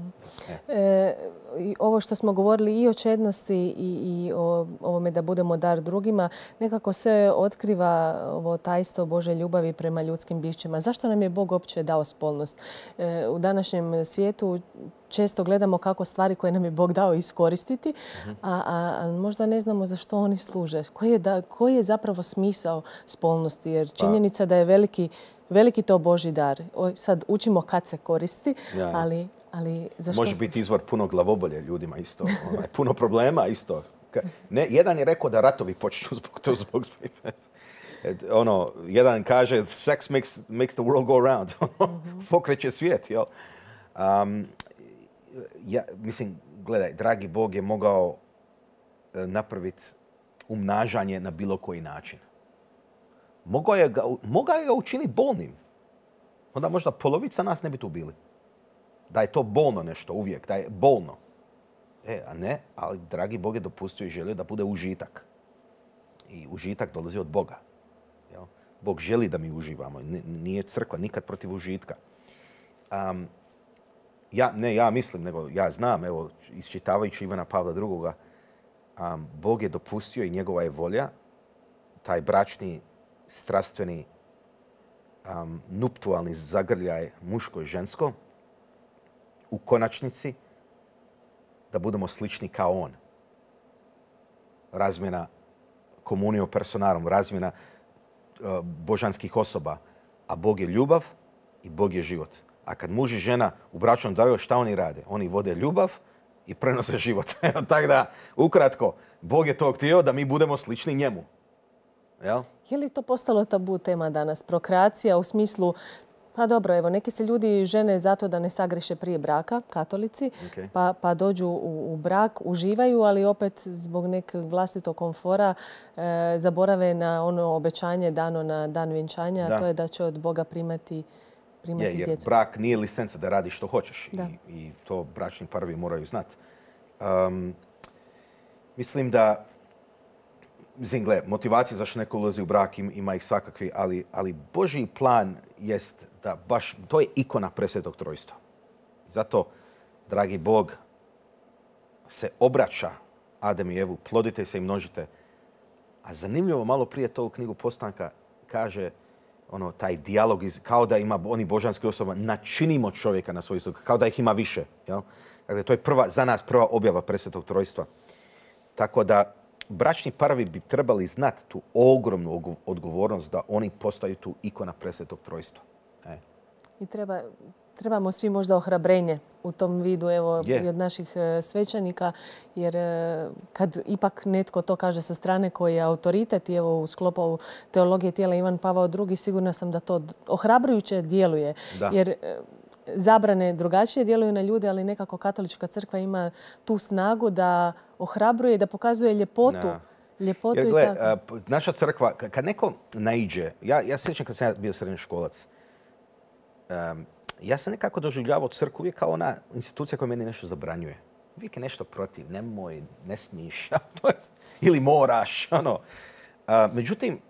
Ovo što smo govorili i o čednosti i o ovome da budemo dar drugima, nekako se otkriva ovo tajstvo Božje ljubavi prema ljudskim bićima. Zašto nam je Bog uopće dao spolnost? U današnjem svijetu često gledamo kako stvari koje nam je Bog dao iskoristiti, a možda ne znamo za što oni služe. Koji je zapravo smisao spolnosti? Jer činjenica da je veliki to Božji dar. Sad učimo kad se koristi, ali zašto... Može biti izvor puno glavobolje ljudima isto. Puno problema isto. Jedan je rekao da ratovi počnu zbog jedan kaže sex makes the world go round. Pokreće svijet. Mislim, gledaj, dragi Bog je mogao napraviti umnažanje na bilo koji način. Mogao je ga učiniti bolnim. Onda možda polovica nas ne bi tu bili. Da je to bolno nešto uvijek, da je bolno. A ne, ali dragi Bog je dopustio i želio da bude užitak. I užitak dolazi od Boga. Bog želi da mi uživamo. Nije crkva nikad protiv užitka. Ja mislim, nego ja znam, evo, isčitavajući Ivana Pavla II. Bog je dopustio i njegova je volja, taj bračni, strastveni, nuptualni zagrljaj muško i žensko, u konačnici da budemo slični kao on. Razmjena komunijom personarom, razmjena božanskih osoba. A Bog je ljubav i Bog je život. A kad muž i žena u bračnom daru, šta oni rade? Oni vode ljubav i prenose život. Tako da, ukratko, Bog je to htio da mi budemo slični njemu. Jel? Je li to postalo tabu tema danas? Prokreacija u smislu, pa dobro, evo, neki se ljudi žene zato da ne sagreše prije braka, katolici, pa dođu u brak, uživaju, ali opet zbog nekog vlastitog komfora zaborave na ono obećanje dano na dan vjenčanja, a to je da će od Boga primati djecu. Jer brak nije licenca da radiš što hoćeš i to bračni parovi moraju znati. Mislim da motivacija zašto neko ulazi u brak ima ih svakakvi, ali Božji plan jest da baš, to je ikona presvetog trojstva. Zato, dragi Bog, se obraća Adam i Evu, plodite se i množite. A zanimljivo, malo prije to u knjigu Postanka kaže taj dijalog, kao da ima oni božanski osoba, načinimo čovjeka na svoj sliku, kao da ih ima više. Jel? Dakle, to je za nas prva objava presvetog trojstva. Tako da, bračni parovi bi trebali znati tu ogromnu odgovornost da oni postaju tu ikona presvetog trojstva. I trebamo svi možda ohrabrenje u tom vidu, evo, i od naših svećenika, jer kad ipak netko to kaže sa strane koji je autoritet i evo u sklopu teologije tijela Ivan Pavao II, sigurna sam da to ohrabrujuće djeluje. Da. Jer zabrane drugačije djeluju na ljude, ali nekako katolička crkva ima tu snagu da ohrabruje i da pokazuje ljepotu. Ljepotu. Jer, gled, naša crkva, kad neko naiđe, ja sjećam kad sam ja bio srednjoškolac, ja sam nekako doživljavao crkvu uvijek kao ona institucija koja meni nešto zabranjuje. uvijek je nešto protiv. Nemoj, ne smiješ. Ili moraš. Međutim,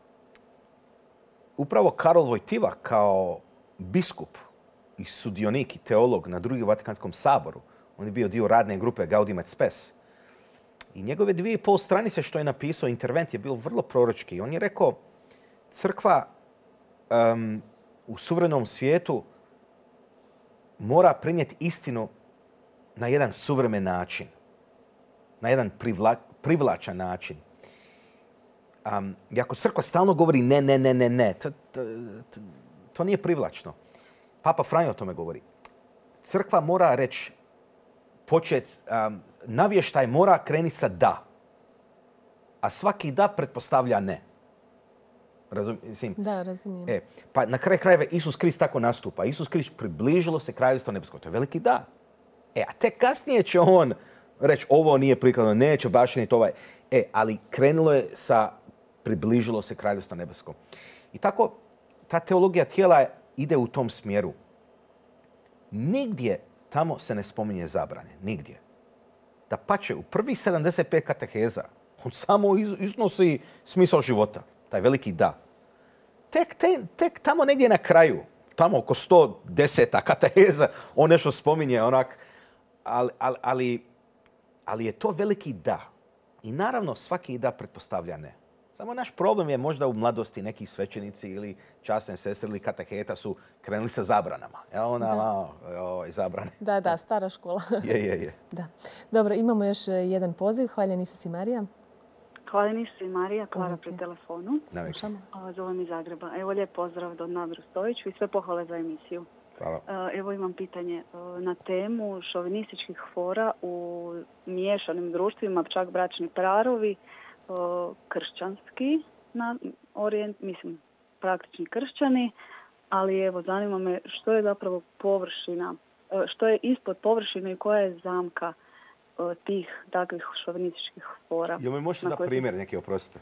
upravo Karol Wojtyła kao biskup i sudionik i teolog na Drugom Vatikanskom saboru, on je bio dio radne grupe Gaudium et Spes. I njegove 2,5 stranice što je napisao, intervent, je bio vrlo proročki. On je rekao, crkva u suvremenom svijetu mora prenijeti istinu na jedan suvremen način. Na jedan privlačan način. I ako crkva stalno govori ne, to nije privlačno. Papa Franjo o tome govori. Crkva mora reći, navještaj mora krenuti sa da. A svaki da pretpostavlja ne. Da, razumijem. Pa na kraju krajeva Isus Krist tako nastupa. Isus Krist približilo se kraljevstvo nebesko. To je veliki da. A tek kasnije će on reći ovo nije prikladno, neće bašeniti ovaj. Ali krenulo je sa približilo se kraljevstvo nebesko. I tako ta teologija tijela ide u tom smjeru. Nigdje tamo se ne spominje zabrane. Nigdje. Da pače, u prvih 75 kateheza on samo iznosi smisao života. Taj veliki da. Tek tamo negdje na kraju, tamo oko 110 kateheza, on nešto spominje onak, ali je to veliki da. I naravno svaki da pretpostavlja ne. Samo naš problem je možda u mladosti neki svećenici ili časne sestre ili kateheta su krenuli sa zabranama. Zabrane. Da, stara škola. Je. Da. Dobro, imamo još jedan poziv. Hvaljen Isus i Marija. Hvaljen Isus i Marija, Klara pri telefonu. Slušamo. Zovem iz Zagreba. Evo, lijep pozdrav do Nadru Stojiću i sve pohvale za emisiju. Hvala. Evo imam pitanje na temu šovinističkih fora u miješanim društvima, čak bračni parovi, kršćanski orijent, mislim praktični kršćani, ali evo zanima me što je zapravo površina, što je ispod površine i koja je zamka tih takvih šovinističkih fora. Jel mi možete da primjer neki, oprostite?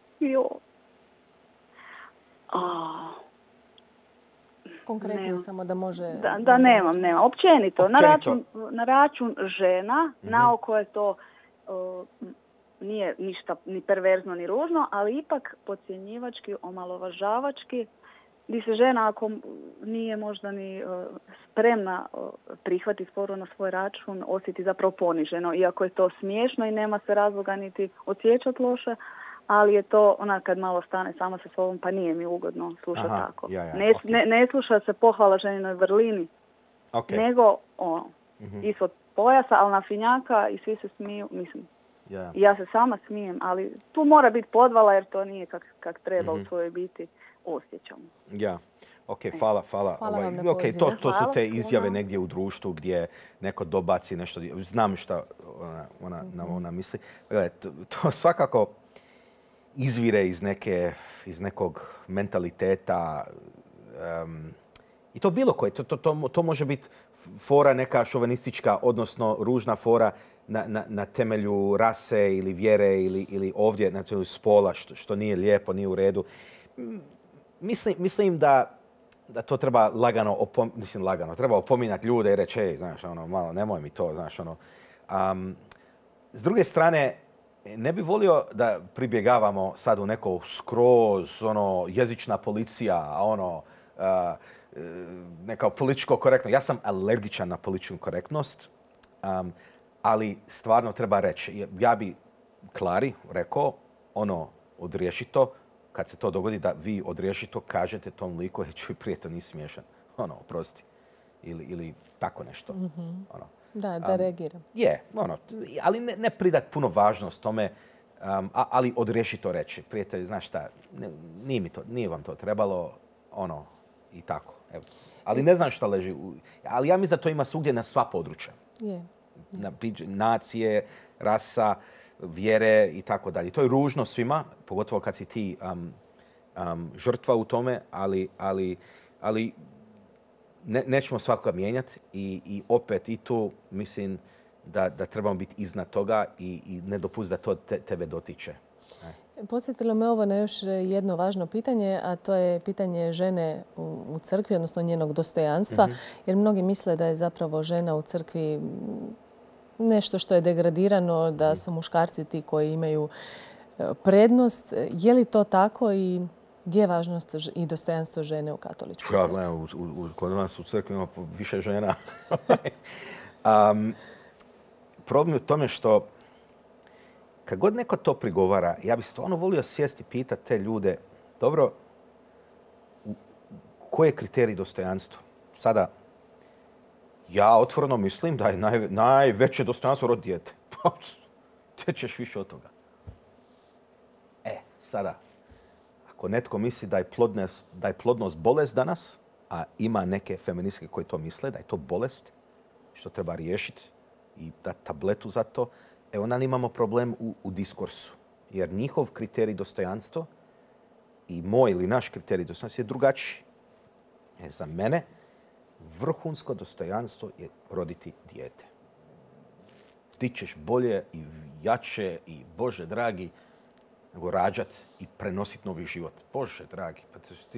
Konkretno samo da može... Da, nemam. Općenito. Na račun žena, naoko je to nije ništa ni perverzno ni ružno, ali ipak podcjenjivački, omalovažavački, gdje se žena ako nije možda ni spremna prihvatiti sporu na svoj račun, osjeti zapravo poniženo. Iako je to smiješno i nema se razloga niti osjećati loše, ali je to ona kad malo stane sama sa sobom, pa nije mi ugodno slušati tako. Ne sluša se pohvala ženinoj vrlini, nego ispod pojasa, ali na finjaka i svi se smiju, mislim. Ja se sama smijem, ali tu mora biti podvala jer to nije kak treba u svojoj biti osjećam. Hvala. Vam na pozivu. To su te izjave negdje u društvu gdje neko dobaci nešto. Znam šta ona misli. To svakako izvire iz nekog mentaliteta i to bilo koje. To može biti fora neka šovinistička, odnosno ružna fora na temelju rase ili vjere ili ovdje na temelju spola, što nije lijepo, nije u redu. Mislim da to treba treba opominati ljude i reći, malo, nemoj mi to, S druge strane, ne bi volio da pribjegavamo sad u neko skroz, jezična policija, neka političko korektno. Ja sam alergičan na političku korektnost, ali stvarno treba reći. Ja bi Klari rekao, odriješi to, kad se to dogodi da vi odriješito kažete tom liku, čuj, prije to nisi smiješan. Oprosti. Ili tako nešto. Da reagiram. Ali ne pridat puno važnost tome, ali odriješito reći. Prijatelj, znaš šta, nije vam to trebalo, i tako. Evo. Ali ne znam šta leži. Ali ja mislim da to ima svugdje na sva područja. Nacije, rasa, vjere i tako dalje. To je ružno svima, pogotovo kad si ti žrtva u tome, ali nećemo svakoga mijenjati i opet i tu mislim da trebamo biti iznad toga i ne dopustiti da to tebe dotiče. Podsjetilo me ovo na još jedno važno pitanje, a to je pitanje žene u crkvi, odnosno njenog dostojanstva, jer mnogi misle da je zapravo žena u crkvi nešto što je degradirano, da su muškarci ti koji imaju prednost. Je li to tako i gdje je važnost i dostojanstvo žene u katoličkoj crkvi? Ja gledam, kod nas u crkvi ima više žena. Problem je u tome što kad god neko to prigovara, ja bih stvarno volio sjesti i pitati te ljude, dobro, koji je kriterij dostojanstva? Sada, ja otvoreno mislim da je najveće dostojanstvo rod dijete. Gdje ćeš više od toga? Sada, ako netko misli da je plodnost bolest danas, a ima neke feministke koje to misle, da je to bolest, što treba riješiti i dati tabletu za to, onda imamo problem u diskursu. Jer njihov kriterij dostojanstva i moj ili naš kriterij dostojanstva je drugačiji. Za mene vrhunsko dostojanstvo je roditi dijete. Ti ćeš bolje i jače i Bože dragi nego rađat i prenositi novi život. Bože dragi, pa ti...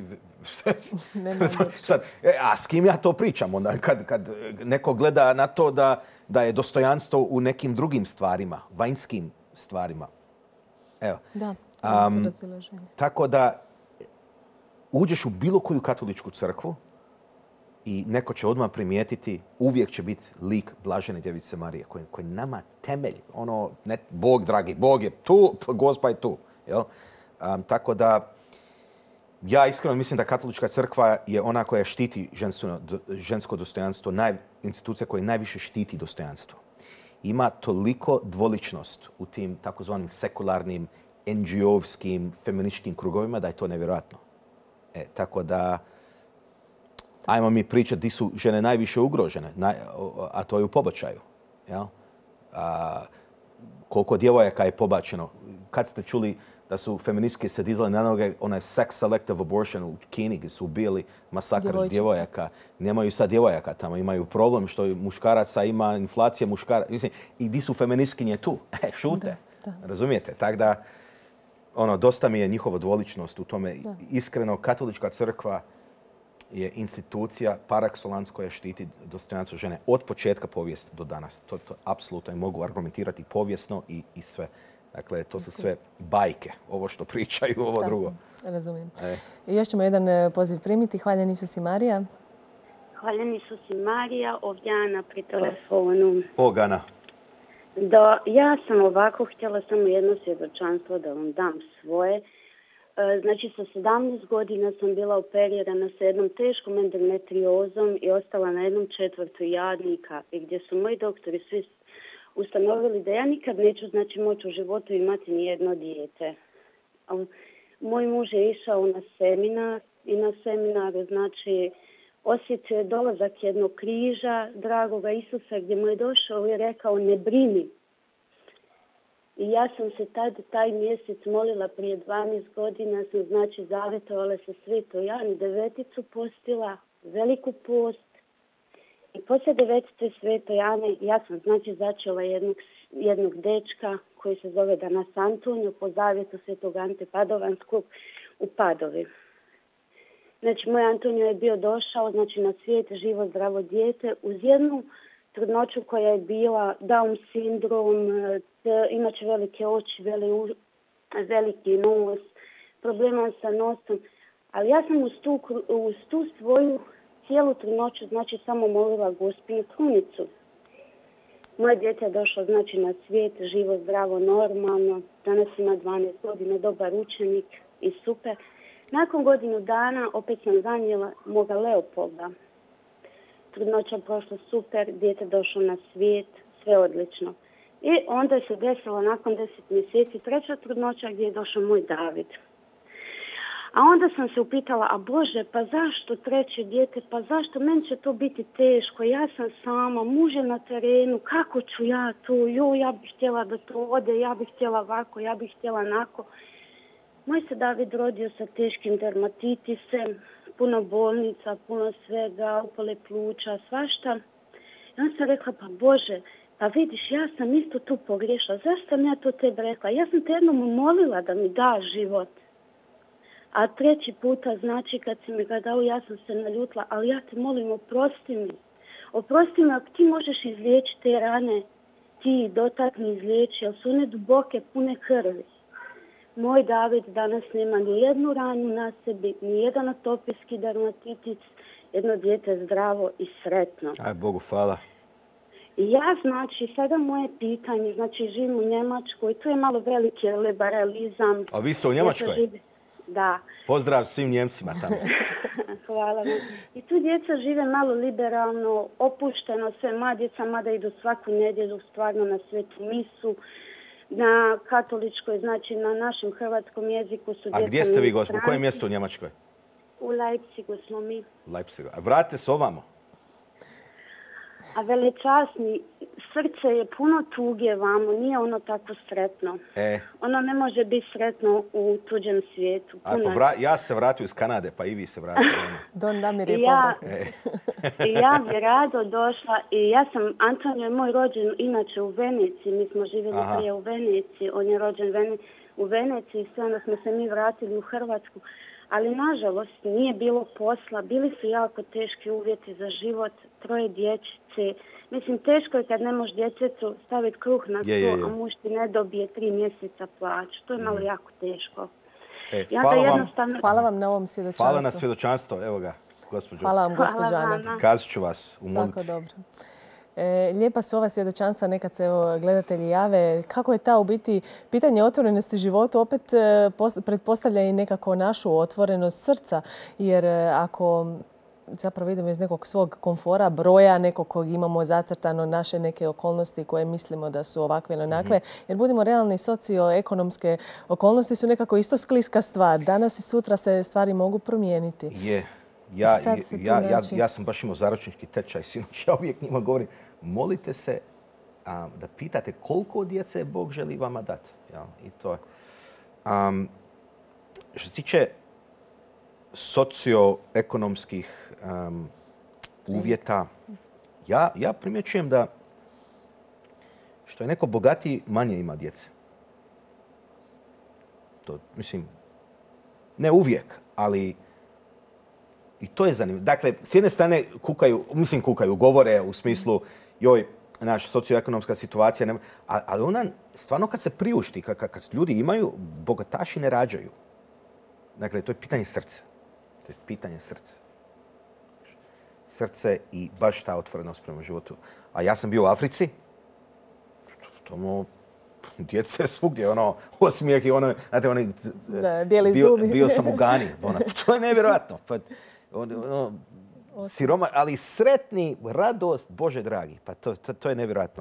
A s kim ja to pričam onda? Kad neko gleda na to da je dostojanstvo u nekim drugim stvarima, vanjskim stvarima. Evo. Da, tako da uđeš u bilo koju katoličku crkvu i neko će odmah primijetiti, uvijek će biti lik Blažene djevice Marije, koji je nama temelj. Bog, dragi, Bog je tu, Gospa je tu. Jel? Tako da, ja iskreno mislim da katolička crkva je ona koja štiti žensko dostojanstvo, institucija koja najviše štiti dostojanstvo. Ima toliko dvoličnost u tim takozvanim sekularnim, NGO-vskim, feminističkim krugovima da je to nevjerojatno. Tako da, ajmo mi pričati di su žene najviše ugrožene, a to je u pobačaju. Jel? Koliko djevojaka je pobačeno? Kad ste čuli da su feministke se dizale na noge, onaj sex selective abortion u Kini gdje su ubijali masakr djevojaka. Nemaju sad djevojaka tamo, imaju problem što muškaraca ima, inflacija muškaraca. Mislim, i di su feministkinje tu? Šute. Da. Razumijete? Tako da, dosta mi je njihova dvoličnost u tome. Da. Iskreno, katolička crkva je institucija par excellence koja štiti dostojanstvo žene od početka povijesti do danas. To apsolutno mogu argumentirati povijesno i sve. Dakle, to su sve bajke, ovo što pričaju, ovo drugo. Razumijem. I još ćemo jedan poziv primiti. Hvaljen Isus i Marija. Hvaljen Isus i Marija, ovdje Ana pri telefonu. Gana. Ja sam ovako htjela samo jedno svjedočanstvo da vam dam svoje. Znači, sa 17 godina sam bila operirana sa jednom teškom endometriozom i ostala na 1/4 jadnika, i gdje su moji doktori svi ustanovili da ja nikad neću moći u životu imati nijedno dijete. Moj muž je išao na seminar i na seminaru osjetio je dolazak jednog križa, dragoga Isusa, gdje mu je došao i rekao ne brini. I ja sam se taj mjesec molila prije 12 godina, sam zavjetovala se Svetoj Ani, 9. postila, veliku post. I poslije 9. Svetoj Ane ja sam začela jednog dečka koji se zove danas Antonio po zavjetu Svetog Ante Padovanskog u Padovi. Znači, moj Antonio je bio došao na svijet živo zdravo dijete uz jednu trudnoću koja je bila Down sindrom, inače velike oči, veliki nos, problema sa nosom. Ali ja sam uz tu svoju cijelu trudnoću samo molila Gospinu krunicu. Moje dijete je došlo na svijet, živo, zdravo, normalno. Danas ima 12 godina, dobar učenik i super. Nakon godinu dana opet sam zanijela moga Leopolda. Trudnoća prošla super, dijete došlo na svijet, sve odlično. I onda se desilo nakon 10 mjeseci 3. trudnoća gdje je došao moj David. A onda sam se upitala, a Bože, pa zašto 3. dijete, pa zašto, meni će to biti teško, ja sam sama, muž je na terenu, kako ću ja to, ja bih htjela da to ode, ja bih htjela ovako, ja bih htjela onako. Moj se David rodio sa teškim dermatitisem, puno bolnica, puno svega, upale pluća, svašta. I onda sam rekla, pa Bože, pa vidiš, ja sam isto tu pogriješila, zašto sam ja to tebi rekla? Ja sam te jednom molila da mi da život. A 3. puta, kad si mi ga dao, ja sam se naljutila, ali ja te molim, oprosti mi. Oprosti mi ako ti možeš izliječiti te rane. ti dotakni izliječi, jer su one duboke, pune krvi. Moj David danas nema ni jednu ranu na sebi, ni jedan atopijski dermatitis, jedno dijete zdravo i sretno. Aj, Bogu hvala. I ja, znači, sada moje pitanje, znači, živim u Njemačkoj, tu je malo veliki liberalizam. A vi ste u Njemačkoj? Da. Pozdrav svim Njemcima tamo. Hvala vam. I tu djeca žive malo liberalno, opušteno, sve moja djeca mada idu svaku nedjelju stvarno na svetu misu. Na katoličkoj, znači na našem hrvatskom jeziku su djeca. A gdje ste vi, gospodin? U kojem mjestu u Njemačkoj? U Leipzigu smo mi. Leipzigu. A vratite se ovamo. A velečasni, srce je puno tuge vamo, nije ono tako sretno. Ono ne može biti sretno u tuđem svijetu. Ja se vratio iz Kanade, pa i vi se vratili. Don Damir je I ja bi rado došla. I ja sam, Antonio je moj rođen inače u Veneciji. Mi smo živjeli prije u Veneciji. On je rođen u Veneciji i sve onda smo se mi vratili u Hrvatsku. Ali nažalost nije bilo posla, bili su jako teški uvjeti za život, 3 dječice. Mislim, teško je kad ne možeš djetetu staviti kruh na stol, a muž ti ne dobije 3 mjeseca plaću. To je malo jako teško. Hvala vam na ovom svjedočanstvu. Hvala na svjedočanstvo, evo ga, gospođo. Hvala vam, gospođo Ana. Kazat ću vas u molitvi. Svako dobro. Lijepa su ova svjedočanstva, nekad se gledatelji jave. Kako je ta u biti pitanje otvorenosti životu opet pretpostavlja i nekako našu otvorenost srca. Jer ako zapravo idemo iz nekog svog komfora, broja nekog kog imamo zacrtano, naše neke okolnosti koje mislimo da su ovakve ili onakve. Jer budimo realni, socioekonomske okolnosti su nekako isto skliska stvar. Danas i sutra se stvari mogu promijeniti. Ja sam baš imao zaročnički tečaj sinoć. Ja uvijek njima govorim, molite se da pitate koliko djece Bog želi vama dati. I to je. Što se tiče socioekonomskih uvjeta, ja primjećujem da što je neko bogatiji, manje ima djece. To, mislim, ne uvijek, ali i to je zanimljivo. Dakle, s jedne strane kukaju, govore u smislu joj, naša socioekonomska situacija, ali ona stvarno kad se priušti, kad ljudi imaju, bogataši ne rađaju. Dakle, to je pitanje srca. To je pitanje srca. Srce i baš ta otvorenost prema životu. A ja sam bio u Africi, djece svugdje, osmijeh i znate, bijeli zubi. Bio sam u Gani. To je nevjerojatno. Siroma, ali sretni, radost, Bože dragi. Pa to je nevjerojatno.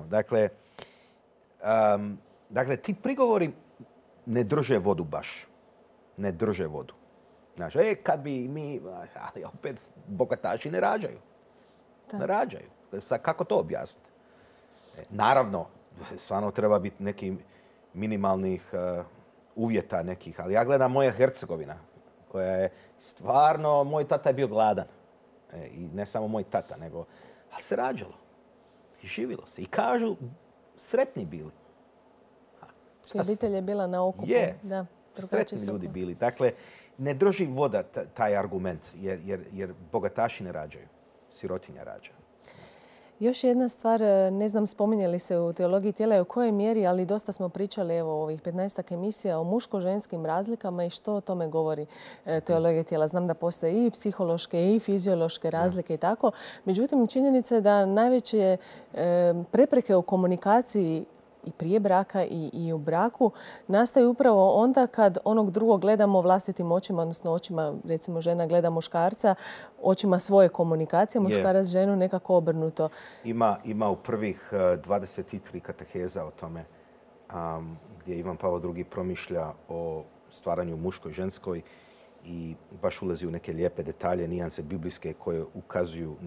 Dakle, ti prigovori ne drže vodu baš. Ne drže vodu. Znači, kad bi mi, ali opet bogataši ne rađaju. Ne rađaju. Kako to objasniti? Naravno, stvarno treba biti nekih minimalnih uvjeta nekih, ali ja gledam moja Hercegovina, koja je stvarno, moj tata je bio gladan. I ne samo moj tata, ali se rađalo. I živilo se. I kažu, sretni bili. Obitelj je bila na okupu. Da, sretni ljudi bili. Dakle, ne drži voda taj argument, jer bogataši ne rađaju. Sirotinja rađa. Još jedna stvar, ne znam spominjali se u teologiji tijela u kojoj mjeri, ali dosta smo pričali evo ovih 15 emisija o muško-ženskim razlikama i što o tome govori teologija tijela. Znam da postoje i psihološke i fiziološke razlike i tako. Međutim, činjenica je da najveće prepreke u komunikaciji i prije braka i u braku nastaju upravo onda kad onog drugog gledamo vlastitim očima, odnosno očima, recimo žena gleda muškarca, očima svoje komunikacije, muškarac ženu nekako obrnuto. Ima u prvih 23 kateheza o tome gdje Ivan Pavao II promišlja o stvaranju muškoj i ženskoj i baš ulazi u neke lijepe detalje, nijanse biblijske koje ukazuju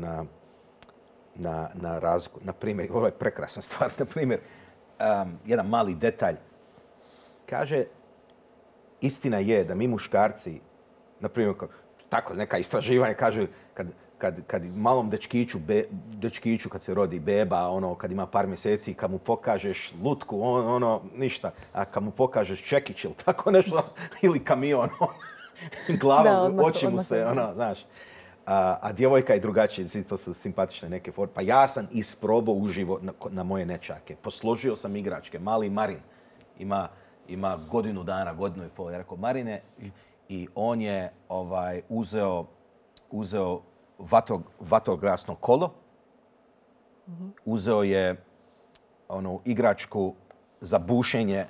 na razliku. Na primjer, ovo je prekrasna stvar, na primjer, jedan mali detalj. Kaže, istina je da mi muškarci, na primjer, tako neka istraživanja kaže, kad malom dečkiću kad se rodi beba, kad ima par mjeseci, kad mu pokažeš lutku, ništa. A kad mu pokažeš čekić ili tako nešto, ili kamion, glava, oči mu se, znaš. A djevojka je drugačija, to su simpatične neke forme. Pa ja sam isprobao uživo na moje nečake. Posložio sam igračke. Mali Marin ima godinu dana, godinu i pol. Ja rekao, Marine, i on je uzeo vatrogasno kolo, uzeo je onu igračku za bušenje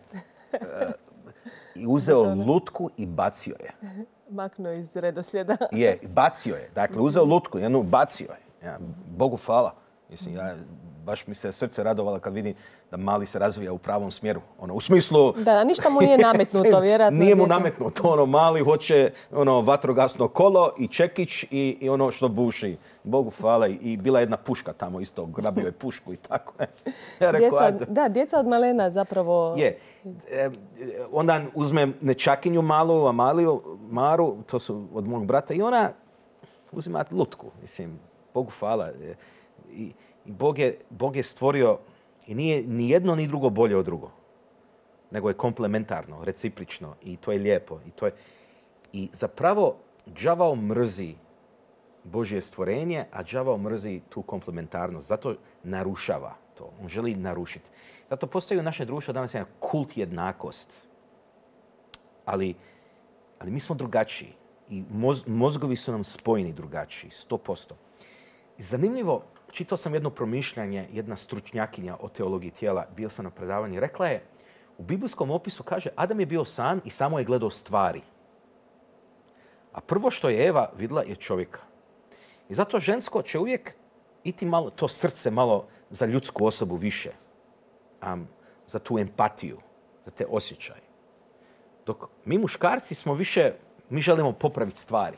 i uzeo lutku i bacio je. Maknuo iz redoslijeda. Je, bacio je. Dakle, uzeo lutku, jednu bacio je. Ja, Bogu hvala. Mislim, baš mi se srce radovalo kad vidim da mali se razvija u pravom smjeru. U smislu... Da, ništa mu nije nametnuto, vjerojatno. Nije mu nametnuto. Mali hoće vatrogasno kolo i čekić i ono što buši. Bogu hvala. I bila jedna puška tamo isto. Grabio je pušku i tako. Ja rekao, djeca od malena zapravo... Je. Onda uzmem nečakinju malu, Maru, to su od mog brata, i ona uzima lutku. Mislim, Bogu hvala. I Bog je stvorio, i nije ni jedno ni drugo bolje od drugo, nego je komplementarno, reciprično, i to je lijepo. I zapravo đavao mrzi Božje stvorenje, a đavao mrzi tu komplementarnost. Zato narušava to. On želi narušiti. Zato postoji u naše društvo danas jedan kult jednakost. Ali mi smo drugačiji. I mozgovi su nam spojeni drugačiji, 100%. I zanimljivo, čitao sam jedno promišljanje, jedna stručnjakinja o teologiji tijela, bio sam na predavanju, rekla je, u biblijskom opisu kaže, Adam je bio sam i samo je gledao stvari. A prvo što je Eva vidjela je čovjeka. I zato žensko će uvijek iti malo, to srce malo za ljudsku osobu više. Za tu empatiju, za te osjećaje. Dok mi muškarci smo više, mi želimo popraviti stvari.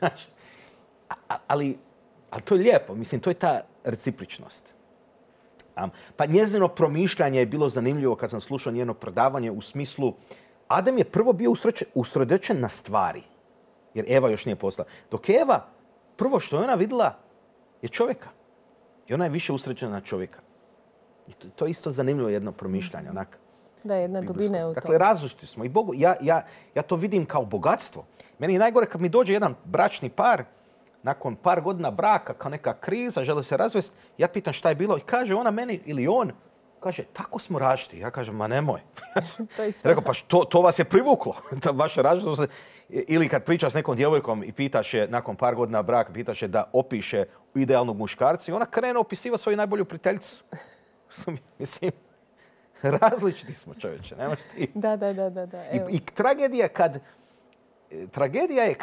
Ali to je lijepo, mislim, to je ta recipričnost. Pa njezino promišljanje je bilo zanimljivo kad sam slušao njeno predavanje u smislu Adam je prvo bio usredočen na stvari, jer Eva još nije postala. Dok Eva, prvo što je ona vidjela je čovjeka. I ona je više usredočena na čovjeka. I to je isto zanimljivo jedno promišljanje. Da, jedna dubina je u tom. Dakle, različiti smo. I Bogu, ja to vidim kao bogatstvo. Meni je najgore kad mi dođe jedan bračni par, nakon par godina braka, kao neka kriza, žele se razvesti, ja pitam šta je bilo i kaže ona meni, ili on, kaže, tako smo različiti. Ja kažem, ma nemoj. Rekao, pa to vas je privuklo, ta vaša različitost. Ili kad pričaš s nekom djevojkom i pitaš je, nakon par godina braka, pitaš je da opiše idealnog muškarca i ona krene opisiva svoju najbolju prijateljicu. Mislim, različiti smo, čovječe, nemaš ti. Da. I tragedija je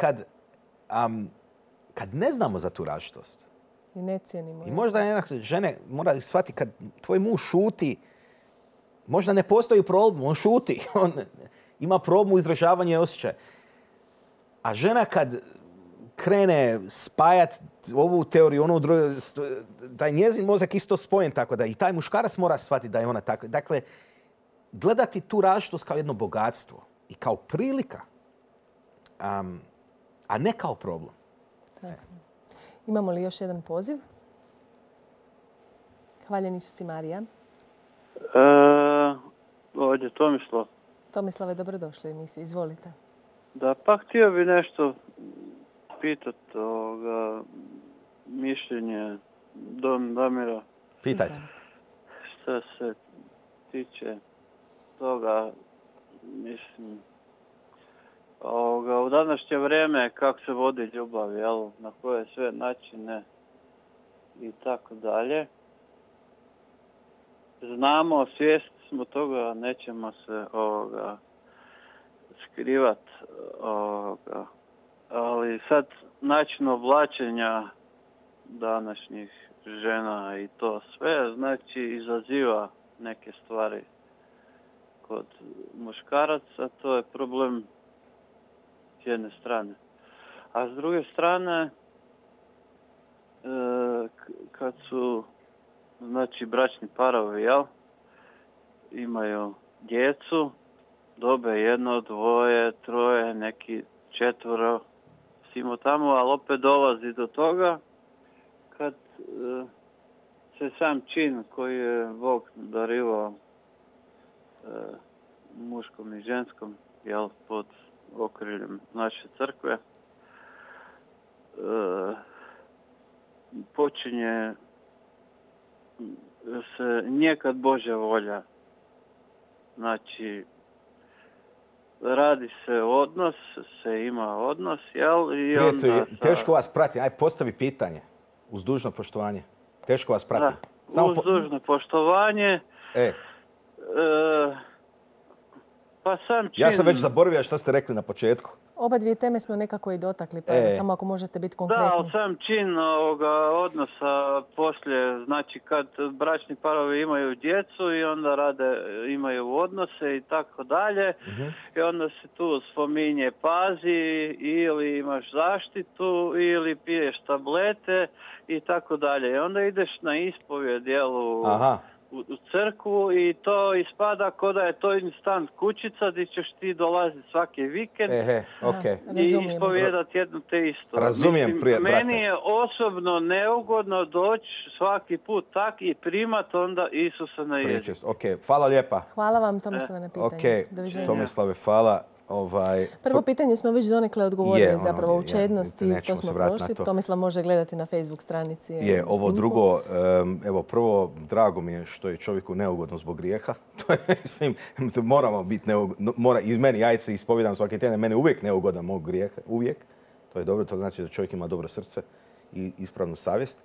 kad ne znamo za tu različitost. I ne cijenimo. I možda žene mora shvatiti kad tvoj muž šuti, možda ne postoji problem, on šuti. On ima problem u izražavanju osjećaja. A žena kad krene spajati ovu teoriju, onu drugu, da je njezin mozak isto spojen tako da i taj muškarac mora shvatiti da je ona tako. Dakle, gledati tu različitost kao jedno bogatstvo i kao prilika, a ne kao problem. Tako. Imamo li još jedan poziv? Hvaljen Isus i Marija. Ovdje Tomislav. Tomislave, dobrodošli u emisiju. Izvolite. Da, pa htio bi nešto pitati mišljenje Damira. Pitajte. Što se tiče toga, mislim, u današnje vrijeme kako se vodi ljubav, jel, na koje sve načine i tako dalje. Znamo, svjesni smo toga, nećemo se skrivati, ali sad način oblačenja današnjih žena i to sve, znači izaziva neke stvari kod muškaraca, to je problem s jedne strane. A s druge strane, kad su, znači, bračni parovi, jel, imaju djecu, dobe jedno, dvoje, troje, neki četvoro, svimo tamo, ali opet dolazi do toga kad se sam čin koji je Bog darivao muškom i ženskom, jel, pod okriljem naše crkve, počinje se njekad Božja volja. Znači, radi se odnos, se ima odnos, jel? I Prijatelju, teško vas prati. Aj, postavi pitanje. Uz dužno poštovanje. Teško vas prati. Uz dužno poštovanje. Pa sam čin... Ja sam već zaboravio šta ste rekli na početku. Oba dvije teme smo nekako i dotakli, pa samo ako možete biti konkretni. Da, sam čin odnosa poslije, znači kad bračni parovi imaju djecu i onda imaju odnose i tako dalje. I onda se tu spominje pazi, ili imaš zaštitu, ili piješ tablete i tako dalje. I onda ideš na ispovjed, u crkvu i to ispada kao da je to instant kućica gdje ćeš ti dolaziti svaki vikend i ispovijedati jednu te isto. Razumijem, meni je osobno neugodno doći svaki put tak i primat onda Isusa na jezik. Hvala lijepa. Hvala vam, Tomislave, na pitanje. Tomislave, hvala. Prvo pitanje smo već donekle odgovorili, zapravo u čednosti, to smo prošli. Tomislav može gledati na Facebook stranici. Ovo drugo, evo prvo, drago mi je što je čovjeku neugodno zbog grijeha. To je, mislim, moramo biti neugodno. I meni, ja se ispovijedam svaki tjedan, mene uvijek neugodan mog grijeha, uvijek. To je dobro, to znači da čovjek ima dobro srce i ispravnu savjest.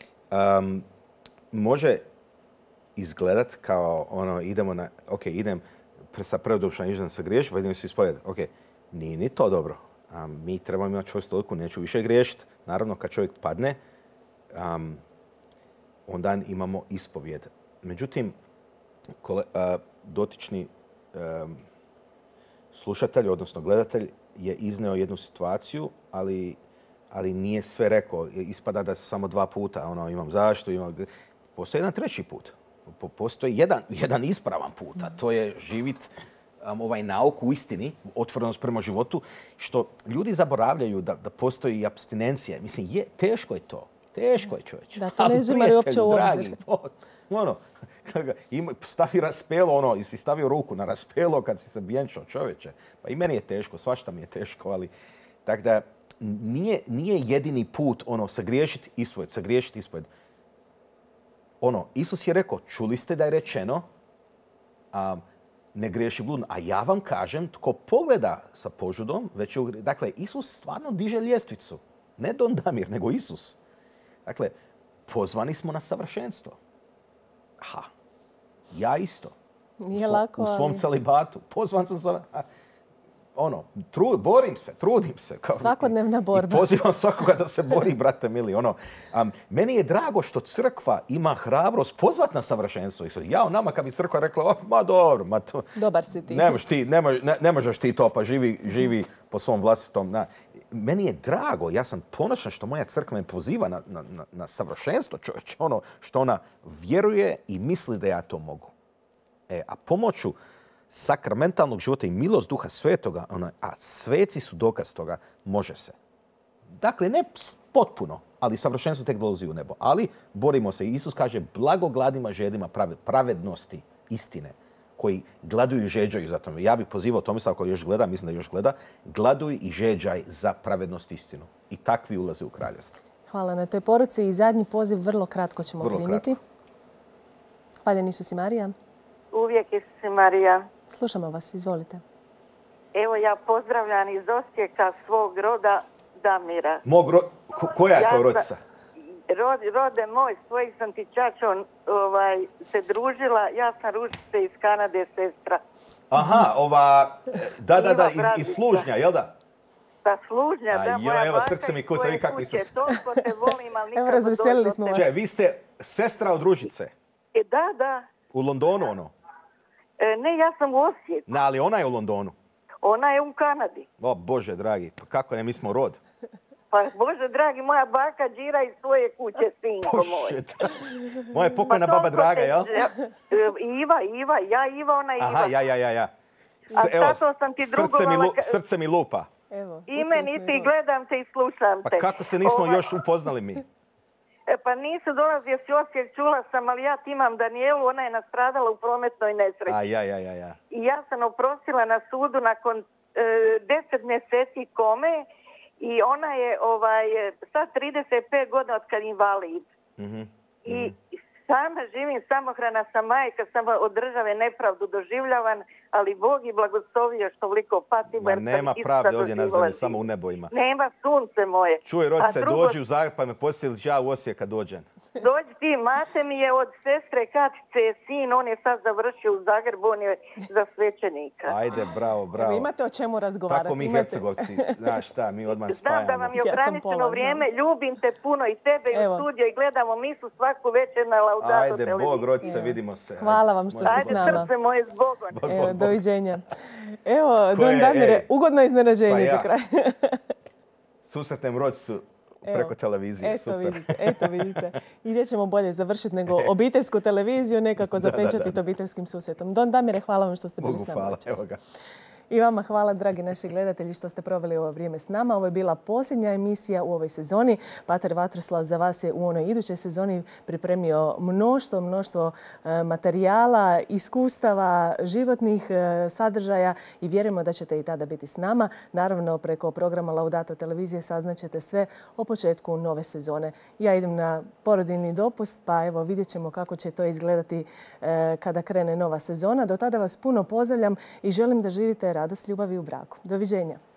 Može izgledat kao idemo na, idem sa predušan idem sa griješiti, pa idem se ispovijedati. Nije ni to dobro. Mi trebamo imati čvrstu odluku, neću više griješiti. Naravno, kad čovjek padne, onda imamo ispovijed. Međutim, dotični slušatelj, odnosno gledatelj, je izneo jednu situaciju, ali nije sve rekao. Ispada da su samo 2 puta. Imam zaštitu, postoji jedan treći put. Postoji jedan ispravan put, a to je živit nauku u istini, otvorenost prema životu, što ljudi zaboravljaju da postoji i apstinencija. Mislim, teško je to. Teško je, čovječe. Da, to ne uzimaju uopće u obzir. Stavi raspelo, jesi stavio ruku na raspelo kad si se vjenčao, čovječe. Pa i meni je teško, svašta mi je teško, ali... Tako da, nije jedini put sagriješiti ispovjed. Isus je rekao, čuli ste da je rečeno, ne griješi bludno. A ja vam kažem, tko pogleda sa požudom, dakle, Isus stvarno diže ljestvicu. Ne Don Damir, nego Isus. Dakle, pozvani smo na savršenstvo. Ja isto. Nije lako, u svom celibatu. Pozvan sam borim se, trudim se. Svakodnevna borba. I pozivam svakoga da se bori, brate mili. Meni je drago što crkva ima hrabrost pozvat na savršenstvo. Nama kad bi crkva rekla, dobro, dobar si ti. Ne možeš ti to, pa živi po svom vlastitom. Meni je drago, ja sam ponosan što moja crkva me poziva na savršenstvo, čovječe. Što ona vjeruje i misli da ja to mogu. A pomoću sakramentalnog života i milost Duha Svetoga, a sveci su dokaz toga, može se. Dakle, ne potpuno, ali savršenstvo tek dolazi u nebo. Ali borimo se. Isus kaže, blago gladnima, žednima pravednosti, istine, koji gladuju i žeđaju za to. Ja bih pozivao Tomislav koji još gleda, mislim da još gleda, gladuj i žeđaj za pravednost, istinu. I takvi ulaze u kraljevstvo. Hvala na toj poruci i zadnji poziv vrlo kratko ćemo primiti. Hvaljen Isus i Marija. Uvijek Isus i Marija. Slušamo vas, izvolite. Evo ja pozdravljam iz Osijeka svog roda Damira. Koja je to rodica? Rode moj, svojih sam ti čačom se družila. Ja sam Ružice iz Kanade, sestra. Aha, iz Služnja, jel da? Da, Služnja, da, moja evo, srce mi kuca, vi kakvi srce. Toliko te volim, ali nikako razveselili smo vas. Vi ste sestra od Ružice? Da. U Londonu Ne, ja sam u Osijeku. Ali ona je u Londonu? Ona je u Kanadi. O, Bože dragi, pa kako ne, mi smo rod. Pa Bože dragi, moja baka Đira iz svoje kuće, sinko moj. Moja pokojna baba draga, jel? Iva, ona Iva. Aha, ja. A zato sam ti drugovala... Srce mi lupa. I meni ti gledam te i slušam te. Pa kako se nismo još upoznali mi? Pa nisu dolazio si Osijek, čula sam, ali ja imam Danijelu, ona je nastradala u prometnoj nesreći. Ja. I ja sam oprostila na sudu nakon 10 mjeseci kome I ona je sad 35 godina od kad invalid. I sama živim, samohrana sam majka, samo od države nepravdu doživljavan, ali Bog i blagoslovio što toliko patimo. Ma nema pravde ovdje na zemlji, samo u nebo ima. Nema, sunce moje. Čuj, rodice, dođi u Zagreb pa me posjelić, ja u Osijeka dođem. Dođi ti, mate mi je od sestre Katice, sin, on je sad završio u Zagrebu, on je za svećenika. Ajde, bravo, bravo. Imate o čemu razgovarati. Tako mi Hercegovci, znaš šta, mi odmah spajamo. Znam da vam je ograničeno vrijeme, ljubim te puno i tebe i u studiju i gledamo misu svaku večer na Laudato televiziji. Ajde, Bog, rodice, vidimo se. Hvala vam što ste s nama. Ajde, srce moje, s Bogom. Evo, doviđenja. Evo, Don Damire, ugodno iznenađenje za kraj. Susretnem rodicu preko televizije, super. Eto vidite. I gdje ćemo bolje završiti nego obiteljsku televiziju, nekako zapečatiti obiteljskim susjetom. Don Damire, hvala vam što ste bili s nama. Hvala, evo ga. I vama hvala, dragi naši gledatelji, što ste proveli ovo vrijeme s nama. Ovo je bila posljednja emisija u ovoj sezoni. Pater Vatroslav za vas je u onoj idućoj sezoni pripremio mnoštvo materijala, iskustava, životnih sadržaja i vjerujemo da ćete i tada biti s nama. Naravno, preko programa Laudato televizije saznaćete sve o početku nove sezone. Ja idem na porodiljni dopust, pa evo vidjet ćemo kako će to izgledati kada krene nova sezona. Do tada vas puno pozdravljam i želim da živite radost ljubavi u braku. Doviđenja.